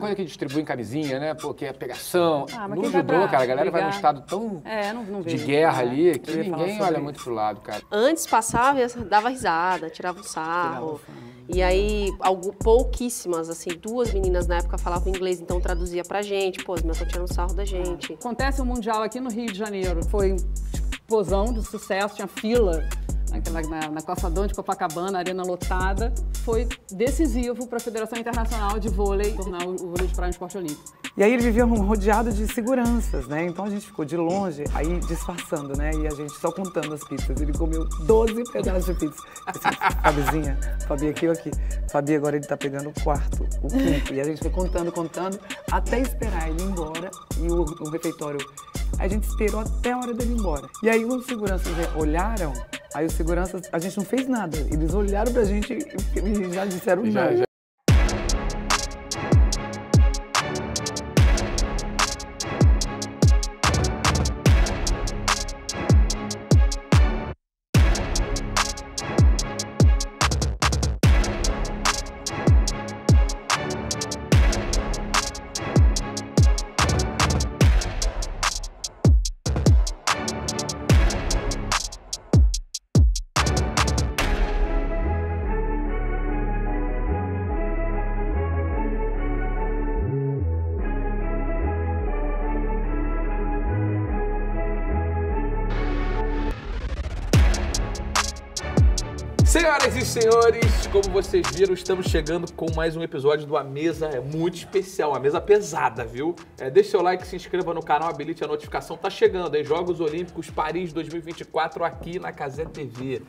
coisa que distribui em camisinha, né? Pô, que é pegação. mas No quem vai judô, pra cara, a galera vai num brigar? estado tão Não de vejo. guerra ali que Eu ia falar ninguém sobre olha isso. muito pro lado, cara. Antes passava e dava risada, tirava um sarro. E aí, pouquíssimas, assim, 2 meninas na época falavam inglês, então traduzia pra gente. Pô, as meninas estão tirando sarro da gente. Acontece o Mundial aqui no Rio de Janeiro. Foi explosão de sucesso, tinha fila na calçadão de Copacabana, arena lotada. Foi decisivo para a Federação Internacional de Vôlei tornar o vôlei de praia um esporte olímpico. E aí ele vivia rodeado de seguranças, né? Então a gente ficou de longe, aí disfarçando, né? E a gente só contando as pizzas. Ele comeu 12 pedaços de pizza. Assim, Fabizinha, Fabi aqui ou aqui. Fabi agora ele tá pegando o quarto, o quinto. E a gente foi contando, até esperar ele ir embora e o refeitório. A gente esperou até a hora dele ir embora. E aí os seguranças olharam, aí os seguranças, a gente não fez nada. Eles olharam pra gente e já disseram não. Senhoras e senhores, como vocês viram, estamos chegando com mais um episódio do A Mesa. É muito especial, uma mesa pesada, viu? Deixe seu like, se inscreva no canal, habilite a notificação. Tá chegando, hein? Jogos Olímpicos Paris 2024 aqui na Cazé TV.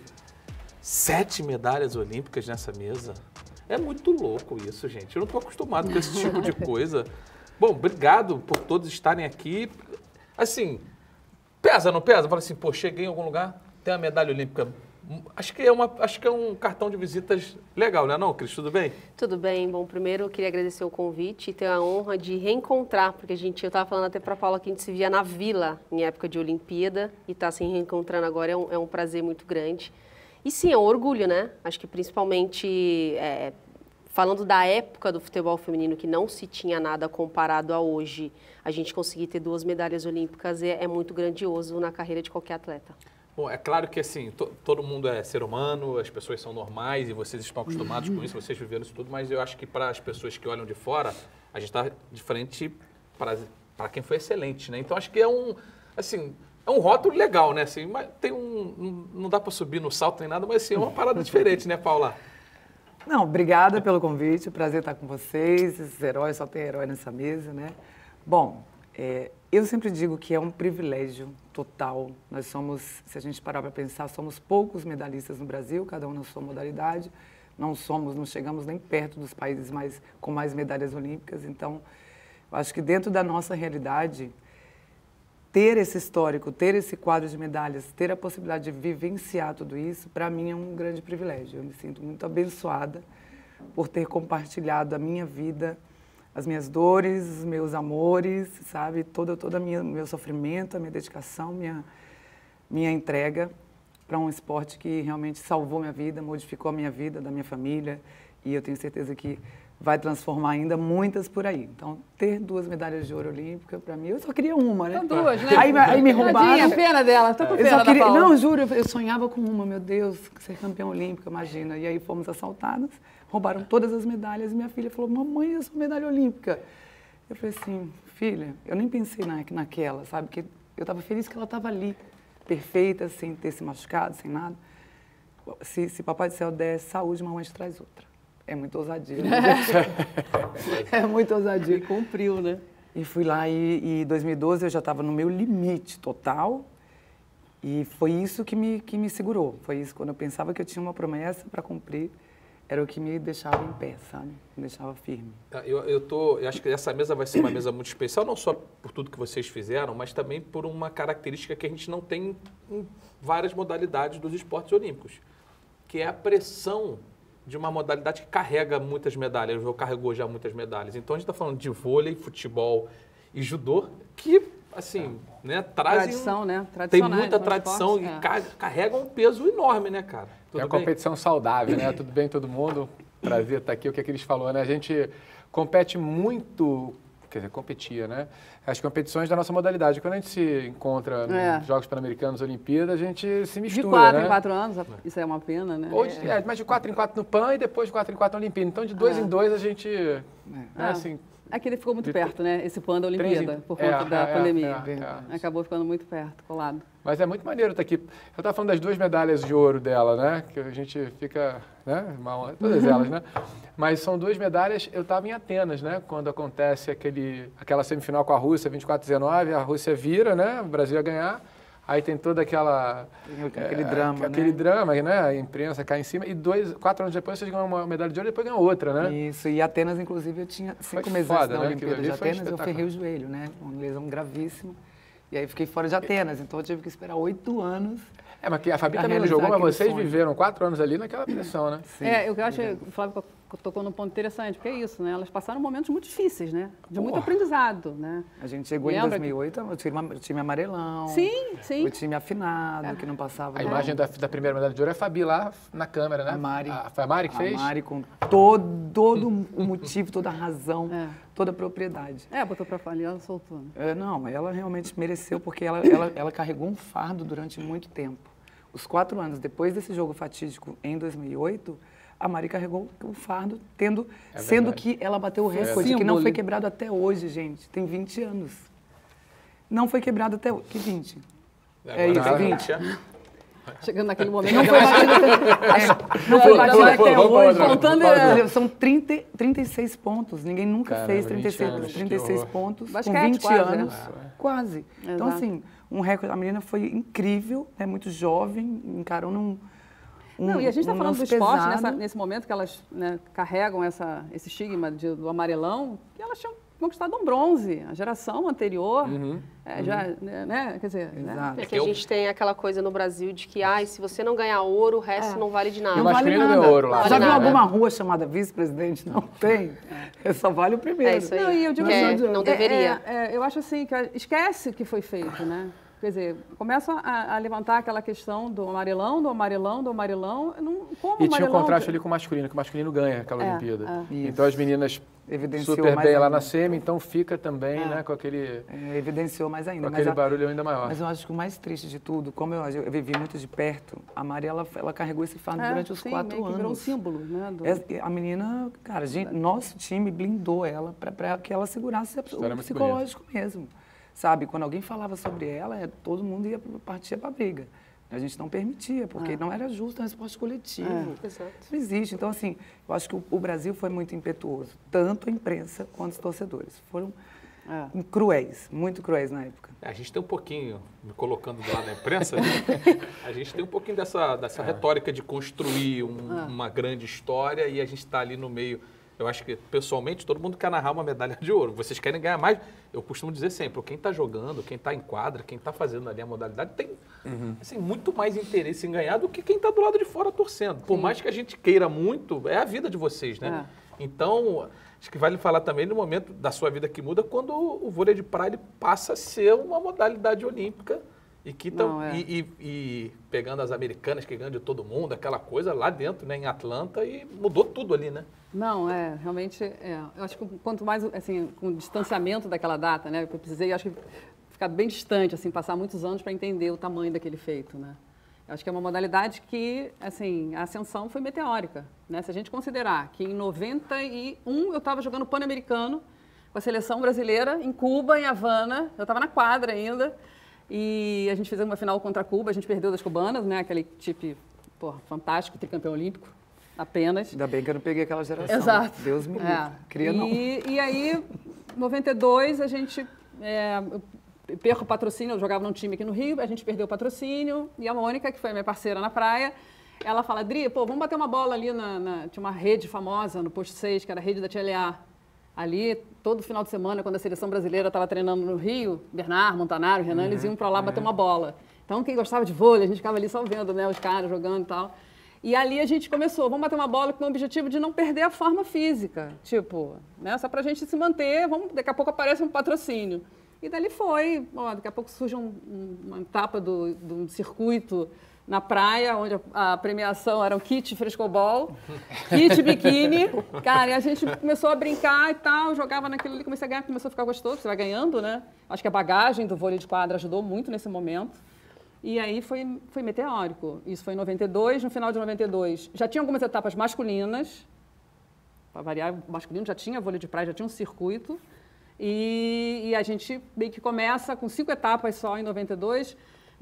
7 medalhas olímpicas nessa mesa. É muito louco isso, gente. Eu não tô acostumado com esse tipo de coisa. Bom, obrigado por todos estarem aqui. Assim, pesa, não pesa? Fala assim, pô, cheguei em algum lugar, tem uma medalha olímpica. Acho que é um cartão de visitas legal, né, não, Cris? Tudo bem? Tudo bem. Bom, primeiro eu queria agradecer o convite e ter a honra de reencontrar, porque eu estava falando até para a Paula que a gente se via na Vila em época de Olimpíada e estar se reencontrando agora é um prazer muito grande. E sim, é um orgulho, né? Acho que principalmente falando da época do futebol feminino, que não se tinha nada comparado a hoje, a gente conseguir ter 2 medalhas olímpicas é muito grandioso na carreira de qualquer atleta. Bom, é claro que assim, todo mundo é ser humano, as pessoas são normais e vocês estão acostumados com isso, vocês viveram isso tudo, mas eu acho que para as pessoas que olham de fora, a gente está de frente para quem foi excelente, né? Então acho que é um rótulo legal, né? Assim, mas não dá para subir no salto nem nada, mas assim, é uma parada diferente, né, Paula? Não, obrigada pelo convite, prazer estar com vocês, esses heróis, só tem herói nessa mesa, né? Bom, eu sempre digo que é um privilégio total. Nós somos, se a gente parar para pensar, somos poucos medalhistas no Brasil, cada um na sua modalidade. Não chegamos nem perto dos países com mais medalhas olímpicas. Então, eu acho que dentro da nossa realidade, ter esse histórico, ter esse quadro de medalhas, ter a possibilidade de vivenciar tudo isso, para mim é um grande privilégio. Eu me sinto muito abençoada por ter compartilhado a minha vida, as minhas dores, os meus amores, sabe? Todo meu sofrimento, a minha dedicação, minha entrega para um esporte que realmente salvou minha vida, modificou a minha vida, da minha família, e eu tenho certeza que vai transformar ainda muitas por aí. Então, ter 2 medalhas de ouro olímpica, para mim, eu só queria uma, né? São 2, né? Aí me roubaram. Tadinha, pena dela, tô com pena da Paula. Não, juro, eu sonhava com uma, meu Deus, ser campeã olímpica, imagina. E aí fomos assaltadas, roubaram todas as medalhas e minha filha falou, mamãe, eu sou medalha olímpica. Eu falei assim, filha, eu nem pensei naquela, sabe? Porque eu estava feliz que ela estava ali, perfeita, sem ter se machucado, sem nada. Se Papai do Céu der saúde, mamãe te traz outra. É muita ousadia, né? É muita ousadia. E cumpriu, né? E fui lá e em 2012 eu já estava no meu limite total e foi isso que me segurou. Foi isso, quando eu pensava que eu tinha uma promessa para cumprir, era o que me deixava em pé, sabe? Me deixava firme. Eu acho que essa mesa vai ser uma mesa muito especial, não só por tudo que vocês fizeram, mas também por uma característica que a gente não tem em várias modalidades dos esportes olímpicos, que é a pressão de uma modalidade que carrega muitas medalhas, ou carregou já muitas medalhas. Então a gente está falando de vôlei, futebol e judô, que, assim, né, trazem... Tradição, né? Tem muita tradição e carregam um peso enorme, né, cara? É uma competição saudável, né? Tudo bem, todo mundo? Prazer estar aqui. O que a Cris falou, né? A gente compete muito, quer dizer, competia, né? As competições da nossa modalidade. Quando a gente se encontra nos Jogos Pan-Americanos, Olimpíadas, a gente se mistura, De 4 né? em 4 anos, isso é uma pena, né? Ou mas de 4 em 4 no PAN e depois de 4 em 4 na Olimpíada. Então, de 2 em 2, a gente... assim, Aqui ele ficou muito perto, né? Esse PAN da 3 Olimpíada, por conta da pandemia. é. Acabou ficando muito perto, colado. Mas é muito maneiro estar aqui. Eu estava falando das 2 medalhas de ouro dela, né? Que a gente fica, né? Todas elas, né? Mas são 2 medalhas. Eu estava em Atenas, né? Quando acontece aquela semifinal com a Rússia, 24-19, a Rússia vira, né? O Brasil ia ganhar. Aí tem toda aquele drama, aquele drama, né? A imprensa cai em cima. E 4 anos depois vocês ganham uma medalha de ouro e depois ganham outra, né? Isso, e Atenas, inclusive, eu tinha 5 meses foda, antes da né? Olimpíada Aquilo de ali foi Atenas, eu ferrei o joelho, né? Uma lesão gravíssima. E aí fiquei fora de Atenas, então eu tive que esperar 8 anos. Mas que a Fabi pra também não realizar jogou, mas aquele vocês sonho. viveram 4 anos ali naquela pressão, né? Sim, eu acho que o Flávio tocou num ponto interessante, porque é isso, né? Elas passaram momentos muito difíceis, né? De muito aprendizado, né? A gente chegou em 2008, o time amarelão. Sim. O time afinado, que não passava... A imagem da primeira medalha de ouro é a Fabi lá na câmera, né? A Mari. Foi a Mari que fez? A Mari com todo o motivo, toda a razão, toda a propriedade. Botou pra fora e ela soltou. Né? Não, ela realmente mereceu, porque ela carregou um fardo durante muito tempo. Os 4 anos depois desse jogo fatídico, em 2008, a Mari carregou o fardo, sendo que ela bateu o recorde, que não foi quebrado até hoje, gente. Tem 20 anos. Não foi quebrado até hoje. Que 20? É isso, 20. Chegando naquele momento. Não foi batido até hoje. Contando, são 36 pontos. Ninguém nunca fez 36 pontos Basquete, com 20 quase, anos. né? Quase. Então, assim, um recorde. A menina foi incrível, muito jovem, encarou Não, e a gente está falando do esporte pesado. nesse momento que elas carregam esse estigma do amarelão, que elas tinham conquistado um bronze, a geração anterior, já, né, quer dizer... Exato. É que a gente tem aquela coisa no Brasil de que, se você não ganhar ouro, o resto não vale de nada. E o Não vale masculino nada. ganhou ouro lá. Já viu né? alguma rua chamada vice-presidente? Não tem. Só vale o primeiro. É isso aí. Não, e eu digo Que não deveria. Eu acho assim, que esquece o que foi feito, né? Quer dizer, começa a levantar aquela questão do amarelão. Como E tinha um amarelão, contraste ali com o masculino, que o masculino ganha aquela Olimpíada. Isso. Então as meninas Evidenciou super mais bem lá ainda. na semi, então fica também, né, com aquele Evidenciou mais ainda. barulho ainda maior. Mas eu acho que o mais triste de tudo, como eu vivi muito de perto, a Mari, ela carregou esse fardo durante os 4 meio que virou um anos. símbolo, né? A menina, cara, nosso time blindou ela para que ela segurasse o muito psicológico mesmo. Sabe, quando alguém falava sobre ela, todo mundo partia para a briga. A gente não permitia, porque não era justo, é um esporte coletivo. Exato. Não existe. Então, assim, eu acho que o Brasil foi muito impetuoso, tanto a imprensa quanto os torcedores. Foram cruéis, muito cruéis na época. A gente tem um pouquinho, me colocando do lado da imprensa, a gente tem um pouquinho dessa retórica de construir uma grande história e a gente está ali no meio. Eu acho que, pessoalmente, todo mundo quer narrar uma medalha de ouro. Vocês querem ganhar mais. Eu costumo dizer sempre, quem está jogando, quem está em quadra, quem está fazendo ali a modalidade, tem assim, muito mais interesse em ganhar do que quem está do lado de fora torcendo. Por mais que a gente queira muito, é a vida de vocês, né? Então, acho que vale falar também no momento da sua vida que muda, quando o vôlei de praia ele passa a ser uma modalidade olímpica. E que e pegando as americanas que ganham de todo mundo, aquela coisa lá dentro, né, em Atlanta, e mudou tudo ali, né? Não, realmente, eu acho que quanto mais, assim, com o distanciamento daquela data, né, eu precisei, acho que, ficar bem distante, assim, passar muitos anos para entender o tamanho daquele feito, né. Eu acho que é uma modalidade que, assim, a ascensão foi meteórica, né, se a gente considerar que em 91 eu estava jogando Pan-Americano com a seleção brasileira em Cuba, em Havana, eu estava na quadra ainda, e a gente fez uma final contra Cuba, a gente perdeu das cubanas, né, aquele tipo, fantástico, tricampeão olímpico. Apenas. Ainda bem que eu não peguei aquela geração. Exato. Deus me livre. Cria não. E aí, em 92, a gente perco o patrocínio, eu jogava num time aqui no Rio, a gente perdeu o patrocínio, e a Mônica, que foi a minha parceira na praia, ela fala, Dri, vamos bater uma bola ali tinha uma rede famosa no posto 6, que era a rede da TLA. Ali, todo final de semana, quando a seleção brasileira estava treinando no Rio, Bernard, Montanaro, Renan, eles iam para lá bater uma bola. Então, quem gostava de vôlei, a gente ficava ali só vendo, né, os caras jogando e tal. E ali a gente começou, vamos bater uma bola com o objetivo de não perder a forma física. Tipo, né, só para a gente se manter, daqui a pouco aparece um patrocínio. E dali foi, daqui a pouco surge uma etapa do circuito na praia, onde a premiação era um kit frescobol, kit biquíni. Cara, e a gente começou a brincar e tal, jogava naquilo ali, comecei a ganhar, começou a ficar gostoso, você vai ganhando, né? Acho que a bagagem do vôlei de quadra ajudou muito nesse momento. E aí foi meteórico. Isso foi em 92, no final de 92. Já tinha algumas etapas masculinas, para variar, o masculino já tinha vôlei de praia, já tinha um circuito. E a gente meio que começa com 5 etapas só em 92.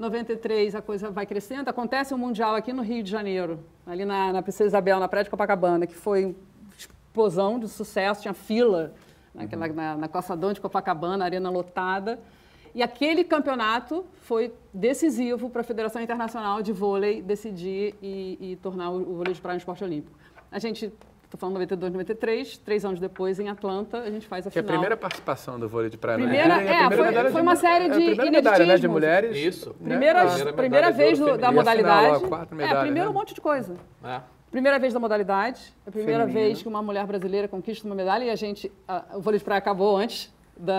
93 a coisa vai crescendo. Acontece um mundial aqui no Rio de Janeiro, ali na Princesa Isabel, na Praia de Copacabana, que foi explosão de sucesso, tinha fila na calçadão de Copacabana, arena lotada. E aquele campeonato foi decisivo para a Federação Internacional de Vôlei decidir e tornar o vôlei de praia um esporte olímpico. A gente, estou falando 92, 93, 3 anos depois, em Atlanta, a gente faz a final. Que é a primeira participação do vôlei de praia. Foi uma série de primeira medalha, né, de mulheres. Isso. Primeira vez da modalidade. Final, 4 medalhas, primeiro um monte de coisa. Primeira vez da modalidade, a primeira vez que uma mulher brasileira conquista uma medalha e o vôlei de praia acabou antes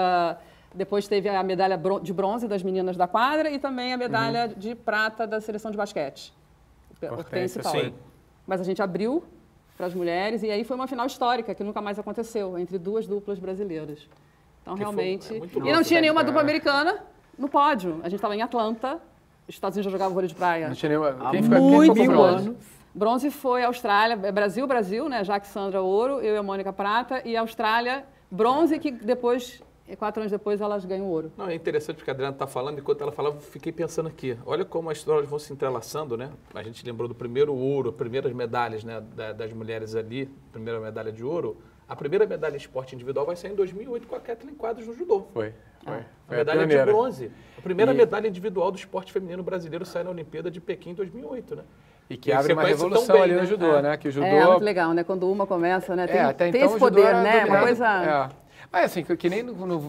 Depois teve a medalha de bronze das meninas da quadra e também a medalha de prata da seleção de basquete. Hortência, sim. Mas a gente abriu para as mulheres e aí foi uma final histórica que nunca mais aconteceu entre 2 duplas brasileiras. Então, realmente... E não tinha nenhuma dupla americana no pódio. A gente estava em Atlanta, os Estados Unidos já jogavam vôlei de praia. Não tinha nenhuma... Quem ficou com bronze? Bronze foi a Austrália, Brasil, né? Jaque Sandra ouro, eu e a Mônica prata, e a Austrália bronze, que depois... 4 anos depois elas ganham ouro. Não, é interessante porque a Adriana está falando, enquanto ela falava, eu fiquei pensando aqui. Olha como as histórias vão se entrelaçando, né? A gente lembrou do primeiro ouro, primeiras medalhas, né, das mulheres ali, primeira medalha de ouro. A primeira medalha em esporte individual vai sair em 2008 com a Kathleen Quadros no judô. Foi a medalha de bronze. A primeira medalha individual do esporte feminino brasileiro sai na Olimpíada de Pequim em 2008, né? E que abre uma revolução ali no judô, né? Que o judô... É muito legal, né? Quando uma começa, né? Tem então, esse poder, né? Uma coisa... Mas assim, que nem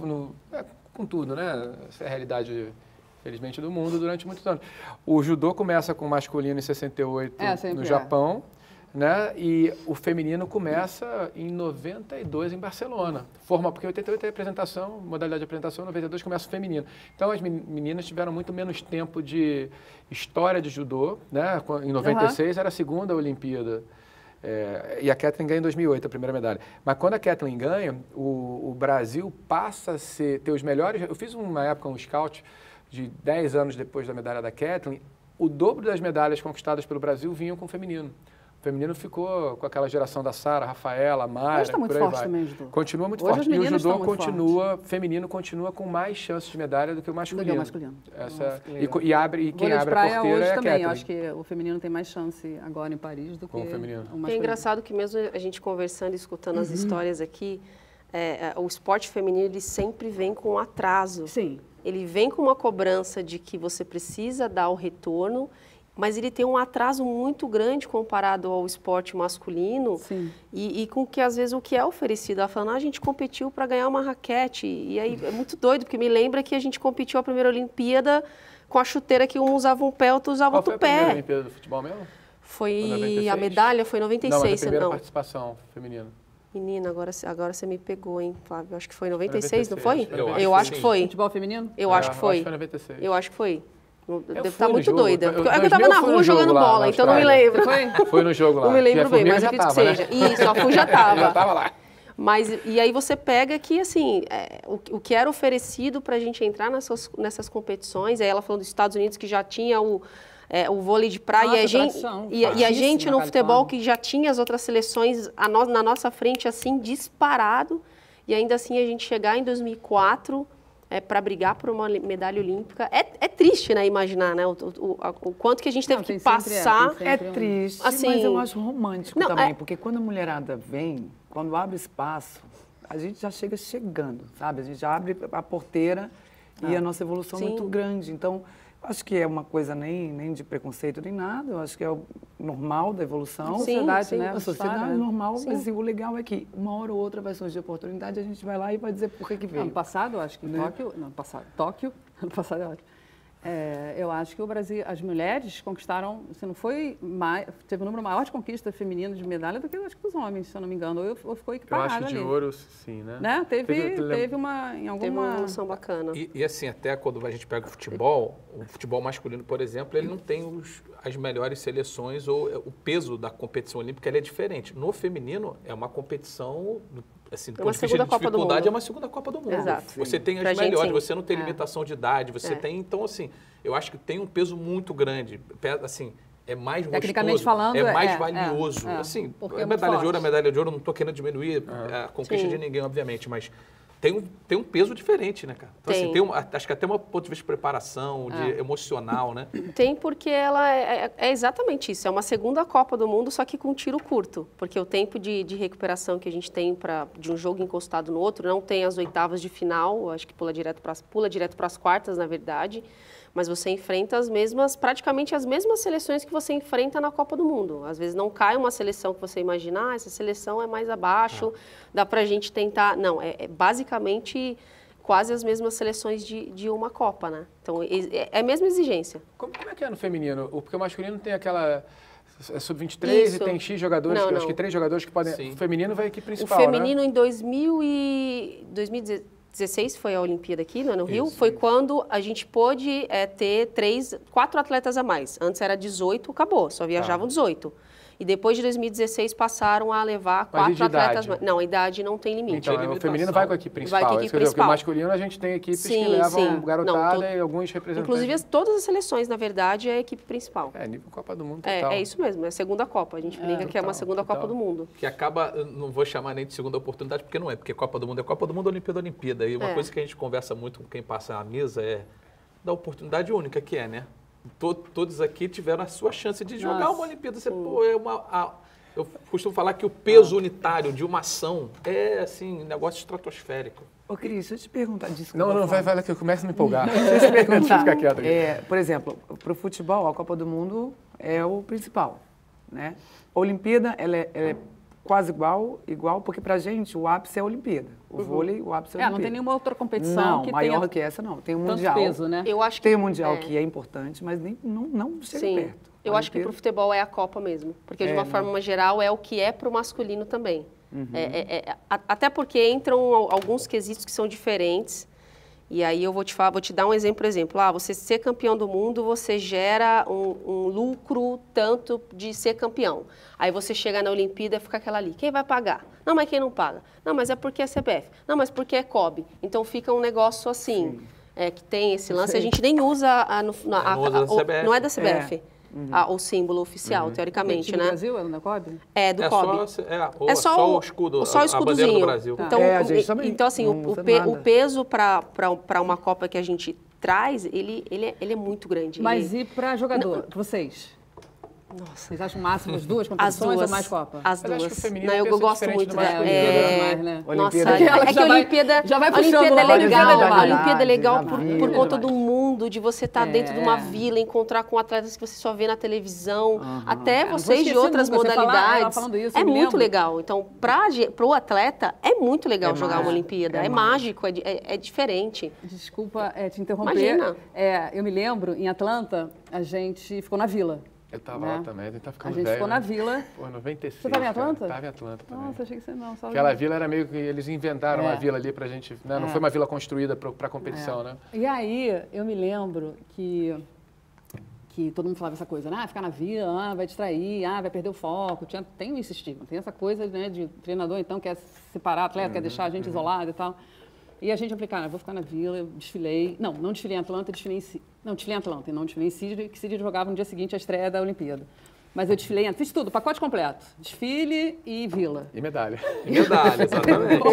com tudo, né? Essa é a realidade, felizmente, do mundo durante muitos anos. O judô começa com o masculino em 68 no Japão, né? E o feminino começa em 92 em Barcelona. Porque 88 é apresentação, modalidade de apresentação, 92 começa o feminino. Então as meninas tiveram muito menos tempo de história de judô, né? Em 96 era a segunda Olimpíada. E a Kathleen ganha em 2008, a primeira medalha. Mas quando a Kathleen ganha, o Brasil passa a ter os melhores... Eu fiz uma época um scout de 10 anos depois da medalha da Kathleen, o dobro das medalhas conquistadas pelo Brasil vinham com o feminino. O feminino ficou com aquela geração da Sara, Rafaela, Mayra, hoje está muito forte também o judô. Continua muito forte. E o judô feminino continua com mais chances de medalha do que o masculino. Quem abre a porteira hoje é a também. Kathleen. Eu acho que o feminino tem mais chance agora em Paris do que o feminino. masculino. É engraçado que mesmo a gente conversando e escutando as histórias aqui, o esporte feminino ele sempre vem com atraso. Sim. Ele vem com uma cobrança de que você precisa dar o retorno, mas ele tem um atraso muito grande comparado ao esporte masculino. Sim. E com que, às vezes, o que é oferecido. Ela falando, a gente competiu para ganhar uma raquete. E aí é muito doido, porque me lembra que a gente competiu a primeira Olimpíada com a chuteira que um usava um pé, outro usava outro pé. Qual foi a primeira Olimpíada do futebol mesmo? Foi a medalha, foi em 96. Não, a primeira participação feminina. Menina, agora você me pegou, hein, Flávio? Acho que foi em 96, não foi? Eu acho que foi. Futebol feminino? Eu acho que foi. Acho que foi 96. Eu acho que foi. Devo estar muito jogo. doida. Porque eu estava na rua jogando bola, então não me lembro. Foi no jogo lá. Não me lembro bem, mas acredito que seja. Isso, a FU já estava. Já estava lá. Mas, e aí você pega que, assim, o que era oferecido para a gente entrar nessas competições, aí ela falando dos Estados Unidos, que já tinha o vôlei de praia, e a gente no futebol, que já tinha as outras seleções na nossa frente, assim, disparado, e ainda assim a gente chegar em 2004... para brigar por uma medalha olímpica. É triste, né, imaginar, né, o quanto que a gente teve que passar. É triste, assim, mas eu acho romântico também, porque quando a mulherada vem, quando abre espaço, a gente já chegando, sabe? A gente já abre a porteira e a nossa evolução é muito grande. Então, acho que é uma coisa nem de preconceito nem nada, eu acho que é o normal da evolução. Sociedade, né? A sociedade é normal, mas assim, o legal é que uma hora ou outra vai surgir oportunidade, a gente vai lá e vai dizer por que veio. Ano passado, acho que em Tóquio, ano passado é ótimo. Eu acho que o Brasil, as mulheres conquistaram, se não foi mais, teve um número maior de conquista feminina de medalha do que acho que os homens, se eu não me engano, ou ficou equiparado ali. Eu acho de ouro, sim, né? Teve uma, em alguma... Teve uma evolução bacana. E assim, até quando a gente pega o futebol masculino, por exemplo, ele não tem as melhores seleções ou o peso da competição olímpica, ele é diferente. No feminino, é uma competição... Assim, do ponto de vista de dificuldade, é uma segunda Copa do Mundo. Exato. Você tem as melhores, você não tem limitação de idade, você tem... Então, assim, eu acho que tem um peso muito grande. Assim, é mais gostoso, falando, é mais valioso. Assim, a medalha de ouro, não estou querendo diminuir a conquista de ninguém, obviamente, mas tem um peso diferente, né, cara? Então, assim, acho que até um ponto de vista de preparação, de emocional, né? Tem, porque ela é exatamente isso. É uma segunda Copa do Mundo, só que com tiro curto. Porque o tempo de recuperação que a gente tem de um jogo encostado no outro, não tem as oitavas de final, acho que pula direto para as quartas, na verdade. Mas você enfrenta praticamente as mesmas seleções que você enfrenta na Copa do Mundo. Às vezes não cai uma seleção que você imagina, essa seleção é mais abaixo, dá pra gente tentar... Não, é basicamente quase as mesmas seleções de uma Copa, né? Então, é a mesma exigência. Como é que é no feminino? Porque o masculino tem aquela... sub-23 e tem X jogadores, acho que 3 jogadores que podem... Sim. O feminino vai à equipe principal, O feminino, né? Em 2016 foi a Olimpíada aqui, no Rio, foi quando a gente pôde ter 4 atletas a mais. Antes era 18, acabou, só viajavam 18. E depois de 2016 passaram a levar 4 atletas mais. Não, a idade não tem limite. Então, o feminino vai com a equipe principal. Vai com a equipe principal. O masculino a gente tem equipes que levam garotada e alguns representantes. Inclusive, todas as seleções, na verdade, é a equipe principal. Nível Copa do Mundo total. É isso mesmo, é a segunda Copa. A gente brinca que é uma segunda Copa do Mundo. Que acaba, não vou chamar nem de segunda oportunidade, porque não é, porque Copa do Mundo é Copa do Mundo, Olimpíada é Olimpíada. E uma coisa que a gente conversa muito com quem passa na mesa é da oportunidade única que é, né? Todos aqui tiveram a sua chance de jogar uma Olimpíada. Eu costumo falar que o peso unitário de uma ação é, assim, um negócio estratosférico. Ô, Cris, deixa eu te perguntar. Desculpa, não, vai que eu começo a me empolgar. Deixa eu te perguntar. Fica quieto aqui. Por exemplo, para o futebol, a Copa do Mundo é o principal, né? A Olimpíada, ela é quase igual, porque pra gente o ápice é a Olimpíada. O vôlei, o ápice é a Olimpíada. Não tem nenhuma outra competição que maior que essa não. Tem o Mundial. Peso, né? Eu acho que tem o Mundial que é importante, mas não chega perto. Eu acho que para o futebol é a Copa mesmo, porque de uma forma geral é o que é para o masculino também. Até porque entram alguns quesitos que são diferentes. E aí eu vou te dar um exemplo. Você ser campeão do mundo, você gera um lucro tanto de ser campeão. Aí você chega na Olimpíada e fica aquela ali, quem vai pagar? Não, mas quem não paga? Não, mas é porque é CBF. Não, mas porque é COB. Então fica um negócio assim, que tem esse lance. A gente nem usa, não é da CBF. O símbolo oficial, teoricamente, né? Do Brasil, é da COB? É do COB. É só o escudo, só o escudozinho. A bandeira do Brasil. Então, assim, o peso para uma Copa que a gente traz, ele é muito grande. Mas e para jogador, vocês? Nossa. Vocês acham o máximo as duas competições ou mais Copa? As duas. Acho que o feminino eu gosto muito. Mais, né? Nossa, é que a Olimpíada é legal. A Olimpíada é legal por conta do mundo, de você estar dentro de uma vila, encontrar com atletas que você só vê na televisão, até vocês de outras modalidades. É muito legal. Então, para o atleta, é muito legal jogar uma Olimpíada. É mágico, é diferente. Desculpa te interromper. Imagina. Eu me lembro, em Atlanta, a gente ficou na vila. Eu tava lá também, a gente tá ficando velho. A gente ficou na vila. Pô, 96. Você tava em Atlanta? Tava em Atlanta também. Nossa, achei que você não. Aquela vila era meio que eles inventaram uma vila ali pra gente, né? Não foi uma vila construída pra competição, né? E aí, eu me lembro que todo mundo falava essa coisa, né? Ficar na vila, vai distrair, vai perder o foco. Tem esse estigma, tem essa coisa, né, de treinador, então, quer separar atleta, quer deixar a gente isolado e tal. E a gente, eu falei, cara, eu vou ficar na vila, eu desfilei. Não desfilei em Atlanta, desfilei em Atlanta e não desfilei em Sydney, que Sydney jogava no dia seguinte a estreia da Olimpíada. Mas eu desfilei, fiz tudo, pacote completo. Desfile e vila. E medalha. Exatamente.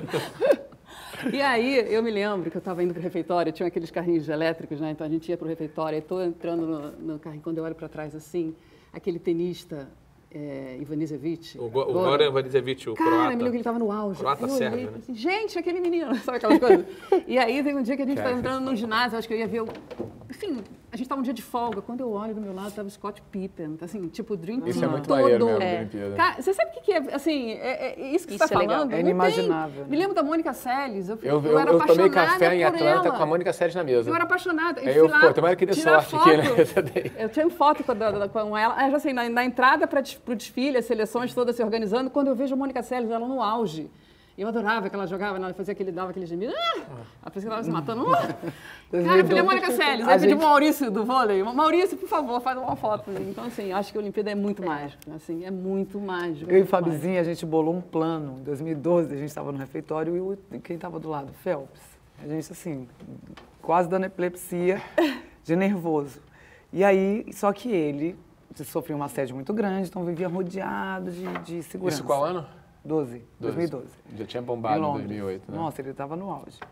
E aí, eu me lembro que eu estava indo para o refeitório, tinha aqueles carrinhos elétricos, né? Então a gente ia para o refeitório, e estou entrando no carrinho, quando eu olho para trás assim, aquele tenista... Ivanisevic. O Goran Ivanisevic, o croata. Cara, eu me lembro que ele estava no auge. Croata sérvio, né? Assim, gente, aquele menino, sabe aquelas coisas? E aí teve um dia que a gente estava entrando num ginásio, acho que eu ia ver enfim, a gente estava um dia de folga, quando eu olho do meu lado, estava o Scott Pippen, assim, tipo, o Dream Isso é Team muito todo. maneiro mesmo, da Olimpíada. Cara, você sabe o que é, assim, isso que você está é legal. falando? É Não inimaginável, tem. né? Me lembro da Mônica Seles, eu era Eu apaixonada tomei café em por Atlanta ela. com a Mônica Seles na mesa. Eu era apaixonada. Aí eu, fui lá pô, tomara que dê tirar sorte aqui, né? foto. Eu tinha foto com ela, assim, na entrada para o desfile, as seleções todas se organizando, quando eu vejo a Mônica Seles, ela no auge. Eu adorava que ela jogava, ela fazia dava aquele gemido. A pessoa estava se matando. Cara, eu falei, Mônica Seles. Aí pedi pro Maurício do vôlei. Maurício, por favor, faz uma foto. Então, assim, acho que a Olimpíada é muito mágica. Assim, é muito mágico. Eu e Fabizinha, a gente bolou um plano. Em 2012, a gente estava no refeitório e quem estava do lado? Phelps. A gente, assim, quase dando epilepsia de nervoso. E aí, só que ele sofreu um assédio muito grande, então vivia rodeado de segurança. Isso qual ano? 2012. Já tinha bombado em 2008, né? Nossa, ele estava no auge.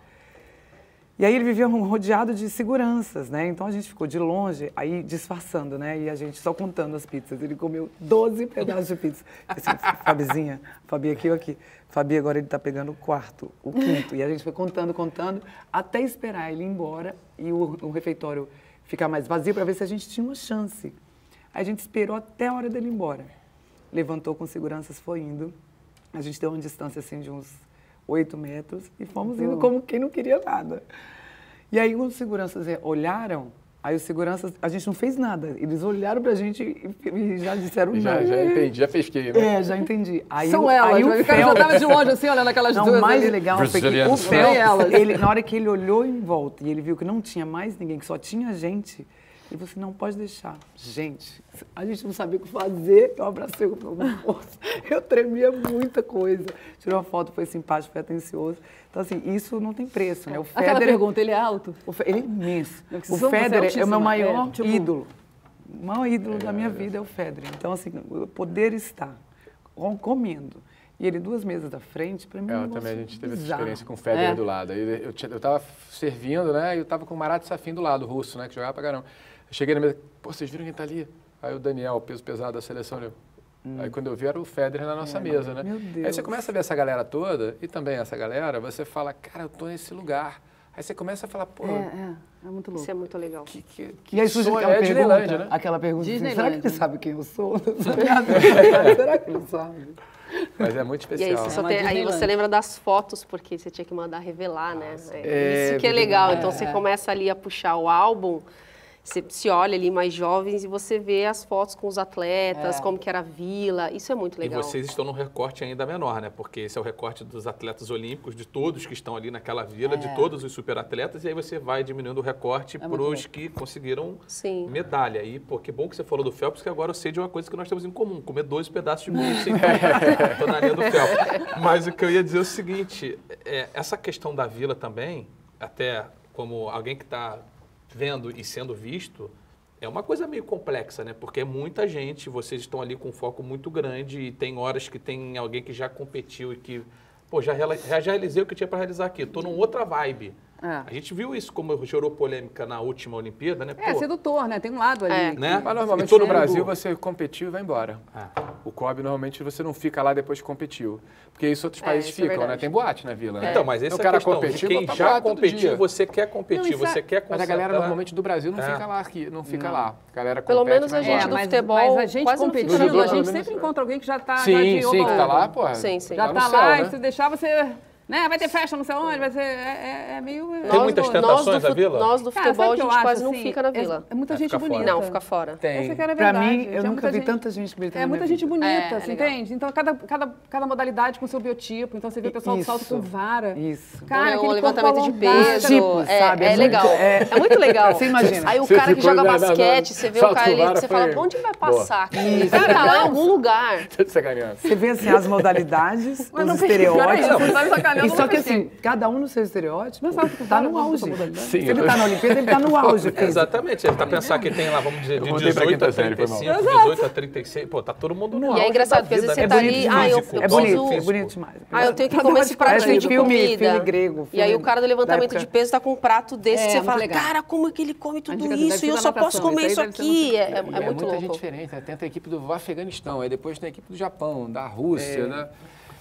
E aí ele vivia rodeado de seguranças, né? Então a gente ficou de longe, aí disfarçando, né? E a gente só contando as pizzas. Ele comeu 12 pedaços de pizza. Assim, Fabizinha, Fabi aqui, eu aqui. Fabi, agora ele tá pegando o quinto. E a gente foi contando, até esperar ele ir embora e o refeitório ficar mais vazio para ver se a gente tinha uma chance. Aí a gente esperou até a hora dele ir embora. Levantou com seguranças, foi indo. A gente deu uma distância assim de uns 8 metros e fomos indo como quem não queria nada. E aí os seguranças olharam, aí os seguranças, a gente não fez nada. Eles olharam pra gente e já disseram não. Já entendi, já pesquei, né? É, já entendi. Aí São elas, aí o cara já estava de longe assim, olhando aquelas não, duas. o mais ali. legal foi que Brazilian o Elas. Phelps, na hora que ele olhou em volta e ele viu que não tinha mais ninguém, que só tinha gente, ele falou assim, não pode deixar. Gente, a gente não sabia o que fazer, eu abracei com força, eu tremia muita coisa. Tirou uma foto, foi simpático, foi atencioso. Então, assim, isso não tem preço, né? O Aquela Federer, pergunta, ele é alto? ele é imenso. Porque O você é Federer é o meu altíssima, maior tipo- ídolo. O maior ídolo da minha vida é o Federer. Então, assim, eu poder estar comendo e ele 2 mesas da frente, para mim é um Também a negócio gente teve essa bizarro. experiência com o Federer do lado. Aí eu tava servindo, né? E eu tava com o Marat Safin do lado, o russo, né? Que jogava pra caramba. Eu cheguei na mesa, pô, vocês viram quem tá ali? Aí o Daniel, o peso pesado da seleção, aí quando eu vi era o Federer na nossa mesa, né? Meu Deus. Aí você começa a ver essa galera toda, e também essa galera, você fala, cara, eu tô nesse lugar. Aí você começa a falar, pô, É muito louco. Isso é muito legal. que E aí surge sonho, aquela é pergunta, Disneylândia, né? aquela pergunta assim, será que Disneylândia. ele sabe quem eu sou? Será que ele sabe? Mas é muito E aí, especial. você só uma tem- aí Disneylândia. você lembra das fotos, porque você tinha que mandar revelar, né? É, Isso que é legal. Então você começa ali a puxar o álbum, você se olha ali mais jovens e você vê as fotos com os atletas, como que era a vila. Isso é muito legal. E vocês estão num recorte ainda menor, né? Porque esse é o recorte dos atletas olímpicos, de todos que estão ali naquela vila, de todos os superatletas, e aí você vai diminuindo o recorte para os que conseguiram Sim. medalha. E, pô, que bom que você falou do Phelps, que agora eu sei de uma coisa que nós temos em comum, comer 12 pedaços de pizza, então tô na linha do Phelps. Mas o que eu ia dizer é o seguinte, essa questão da vila também, até como alguém que está vendo e sendo visto, é uma coisa meio complexa, né? Porque é muita gente, vocês estão ali com um foco muito grande e tem horas que tem alguém que já competiu e que, pô, já realizei o que tinha para realizar aqui, estou numa outra vibe. É. A gente viu isso como gerou polêmica na última Olimpíada, né? É, Pô, sedutor, né? Tem um lado ali. né? Mas normalmente E todo no Brasil mundo- você competiu e vai embora. Ah. O COB normalmente você não fica lá depois que competiu. Porque isso outros países isso é ficam, né? verdade. Tem boate na vila, né? Então, mas essa o é a cara questão, competiu, de quem vai pra já boate todo competiu, dia. você quer competir, Não, isso você é- quer Mas a concentrar. galera normalmente do Brasil não É. fica lá, não fica lá. A galera Pelo compete, menos vai a gente embora. do futebol mas a gente quase não fica competindo, na vila. a gente Pelo menos- sempre encontra alguém que já tá Sim, já de sim, que tá oba, lá, porra. Sim, sim. já no tá céu, lá, né? e se deixar você, né, vai ter festa não sei onde, vai ser, é meio... Tem muitas tentações da vila? Nós do Cara, futebol, sabe a o que eu gente acho, quase não assim? fica na vila. É muita Vai gente ficar fora. bonita. Não, fica fora. Tem. Essa que era a Pra verdade. mim, Tinha eu nunca muita vi gente- tanta gente bonita É na muita minha gente vida. bonita, É você legal. entende? Então, cada modalidade com seu biotipo. Então, você vê o pessoal do salto com vara. Isso. Cara, o aquele levantamento corpo de alongado. peso. tipos, sabe? É É legal. muito- É muito legal. Você imagina. Aí o Você cara que ficou joga na- basquete, você vê o salto cara com ali, vara você fala, foi- onde vai Boa. passar aqui? O cara tá lá em algum lugar. Tô te sacaneando. Você vê assim, as modalidades, Mas os não pesquisa, peraí, estereótipos. você tá me sacaneando, E eu só não que pesquisei. assim, cada um no seu estereótipo Mas sabe que tá fala no muito auge. sobre modalidade? Sim, Se ele tá na Olimpíada, ele tá no auge. físico. Exatamente, ele tá pensando que tem lá, vamos dizer, de voltei pra 18 a quinta série, foi mal. 35, 18 a 36, pô, tá todo mundo no E auge é engraçado, da porque às vezes vida, você né? tá ali, demais. eu É preciso... bonito, é bonito demais. Eu tenho que comer esse Parece pratinho de filme comida. grego. E aí o filme cara do levantamento da de época. peso tá com um prato desse, que você muito fala, legal. cara, como é que ele come tudo dica deve isso? ser E eu da só posso natação, comer isso isso aí deve ser aqui. muito- É muito muita gente louco. diferente, né? Tem a equipe do Afeganistão, aí depois tem a equipe do Japão, da Rússia, né?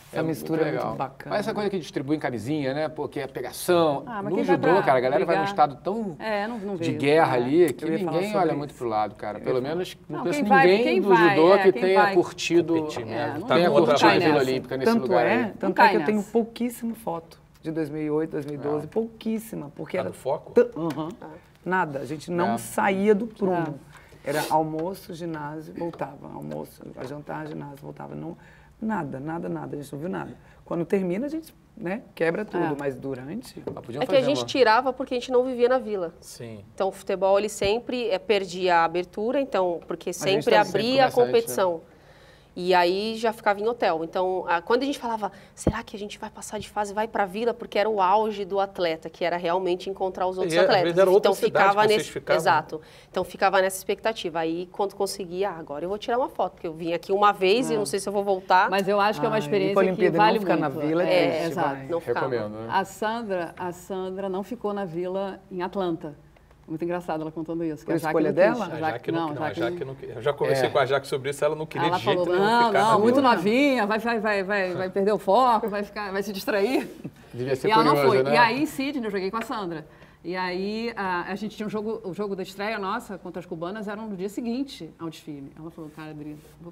Essa mistura é muito legal. bacana. Mas essa coisa que distribui em camisinha, né? Porque é pegação. Ah, mas no quem vai judô, pra cara, a galera vai num brigar? estado tão Não de veio. guerra ali que Eu ia falar ninguém sobre olha isso. muito pro lado, cara. Pelo menos não Não, conheço quem vai- ninguém quem do vai, judô que quem tenha vai curtido, competir mesmo, não tá tenha com outra curtido a cai Vila nessa. Olímpica nesse Tanto lugar é, aí. tanto cai é que eu tenho nessa. pouquíssima foto de 2008, 2012, pouquíssima, porque Tá era no foco? nada, a gente não saía do prumo. Era almoço, ginásio, voltava, almoço, jantar, ginásio, voltava, não, nada, a gente não viu nada. Quando termina, a gente, né, quebra tudo, mas durante... Mas podiam É que a fazer gente uma- tirava porque a gente não vivia na vila. Sim. Então, o futebol, ele sempre perdia a abertura, então, porque gente sempre tá abria a sempre começa antes, competição. E aí já ficava em hotel. Então, quando a gente falava, será que a gente vai passar de fase, vai para a vila? Porque era o auge do atleta, que era realmente encontrar os outros E às atletas. vezes era outra Então, cidade ficava que vocês nesse. ficavam. Exato. Então, ficava nessa expectativa. Aí, quando conseguia, agora eu vou tirar uma foto, porque eu vim aqui uma vez e não sei se eu vou voltar. Mas eu acho que é uma Ai, experiência ir pra que Olimpíada e vale não ficar muito. na vila é triste, exato. vai. Não ficava. Recomendo, né? A Sandra não ficou na vila em Atlanta. Muito engraçado ela contando isso. Por a Jaque escolha não quis. dela? A Jaque não, a a Jaque não queria. Eu já conversei com a Jaque sobre isso, ela não queria Ela de jeito falou, nenhum não, ficar na não, muito vila. novinha, vai perder o foco, vai se distrair. Devia ser E ela não curiosa, foi. né? E aí, em Sydney, eu joguei com a Sandra. E aí, a gente tinha o jogo da estreia nossa contra as cubanas, era no dia seguinte ao desfile. Ela falou, cara, Adri,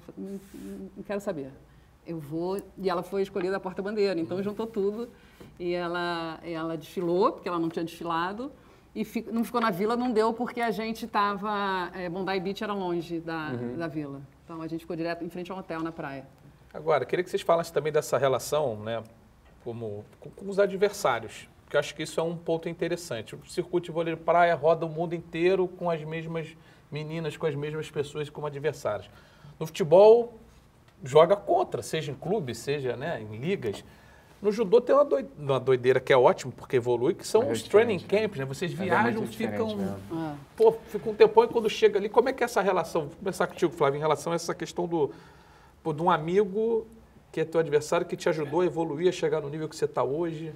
não quero saber. Eu vou... E ela foi escolhida a porta-bandeira, então juntou tudo. E ela desfilou, porque ela não tinha desfilado. E não ficou na vila, não deu, porque a gente estava... Bondi Beach era longe da vila. Então, a gente ficou direto em frente ao hotel, na praia. Agora, queria que vocês falassem também dessa relação, né, com os adversários, porque eu acho que isso é um ponto interessante. O circuito de vôlei de praia roda o mundo inteiro com as mesmas meninas, com as mesmas pessoas como adversários. No futebol, joga contra, seja em clube, seja, né, em ligas. No judô tem uma doideira que é ótimo, porque evolui, que são os training camps, né? Vocês viajam, muito diferente ficam... mesmo. Pô, fica um tempão e quando chega ali, como é que é essa relação? Vou começar contigo, Flávio, em relação a essa questão de um amigo que é teu adversário, que te ajudou a evoluir, a chegar no nível que você está hoje.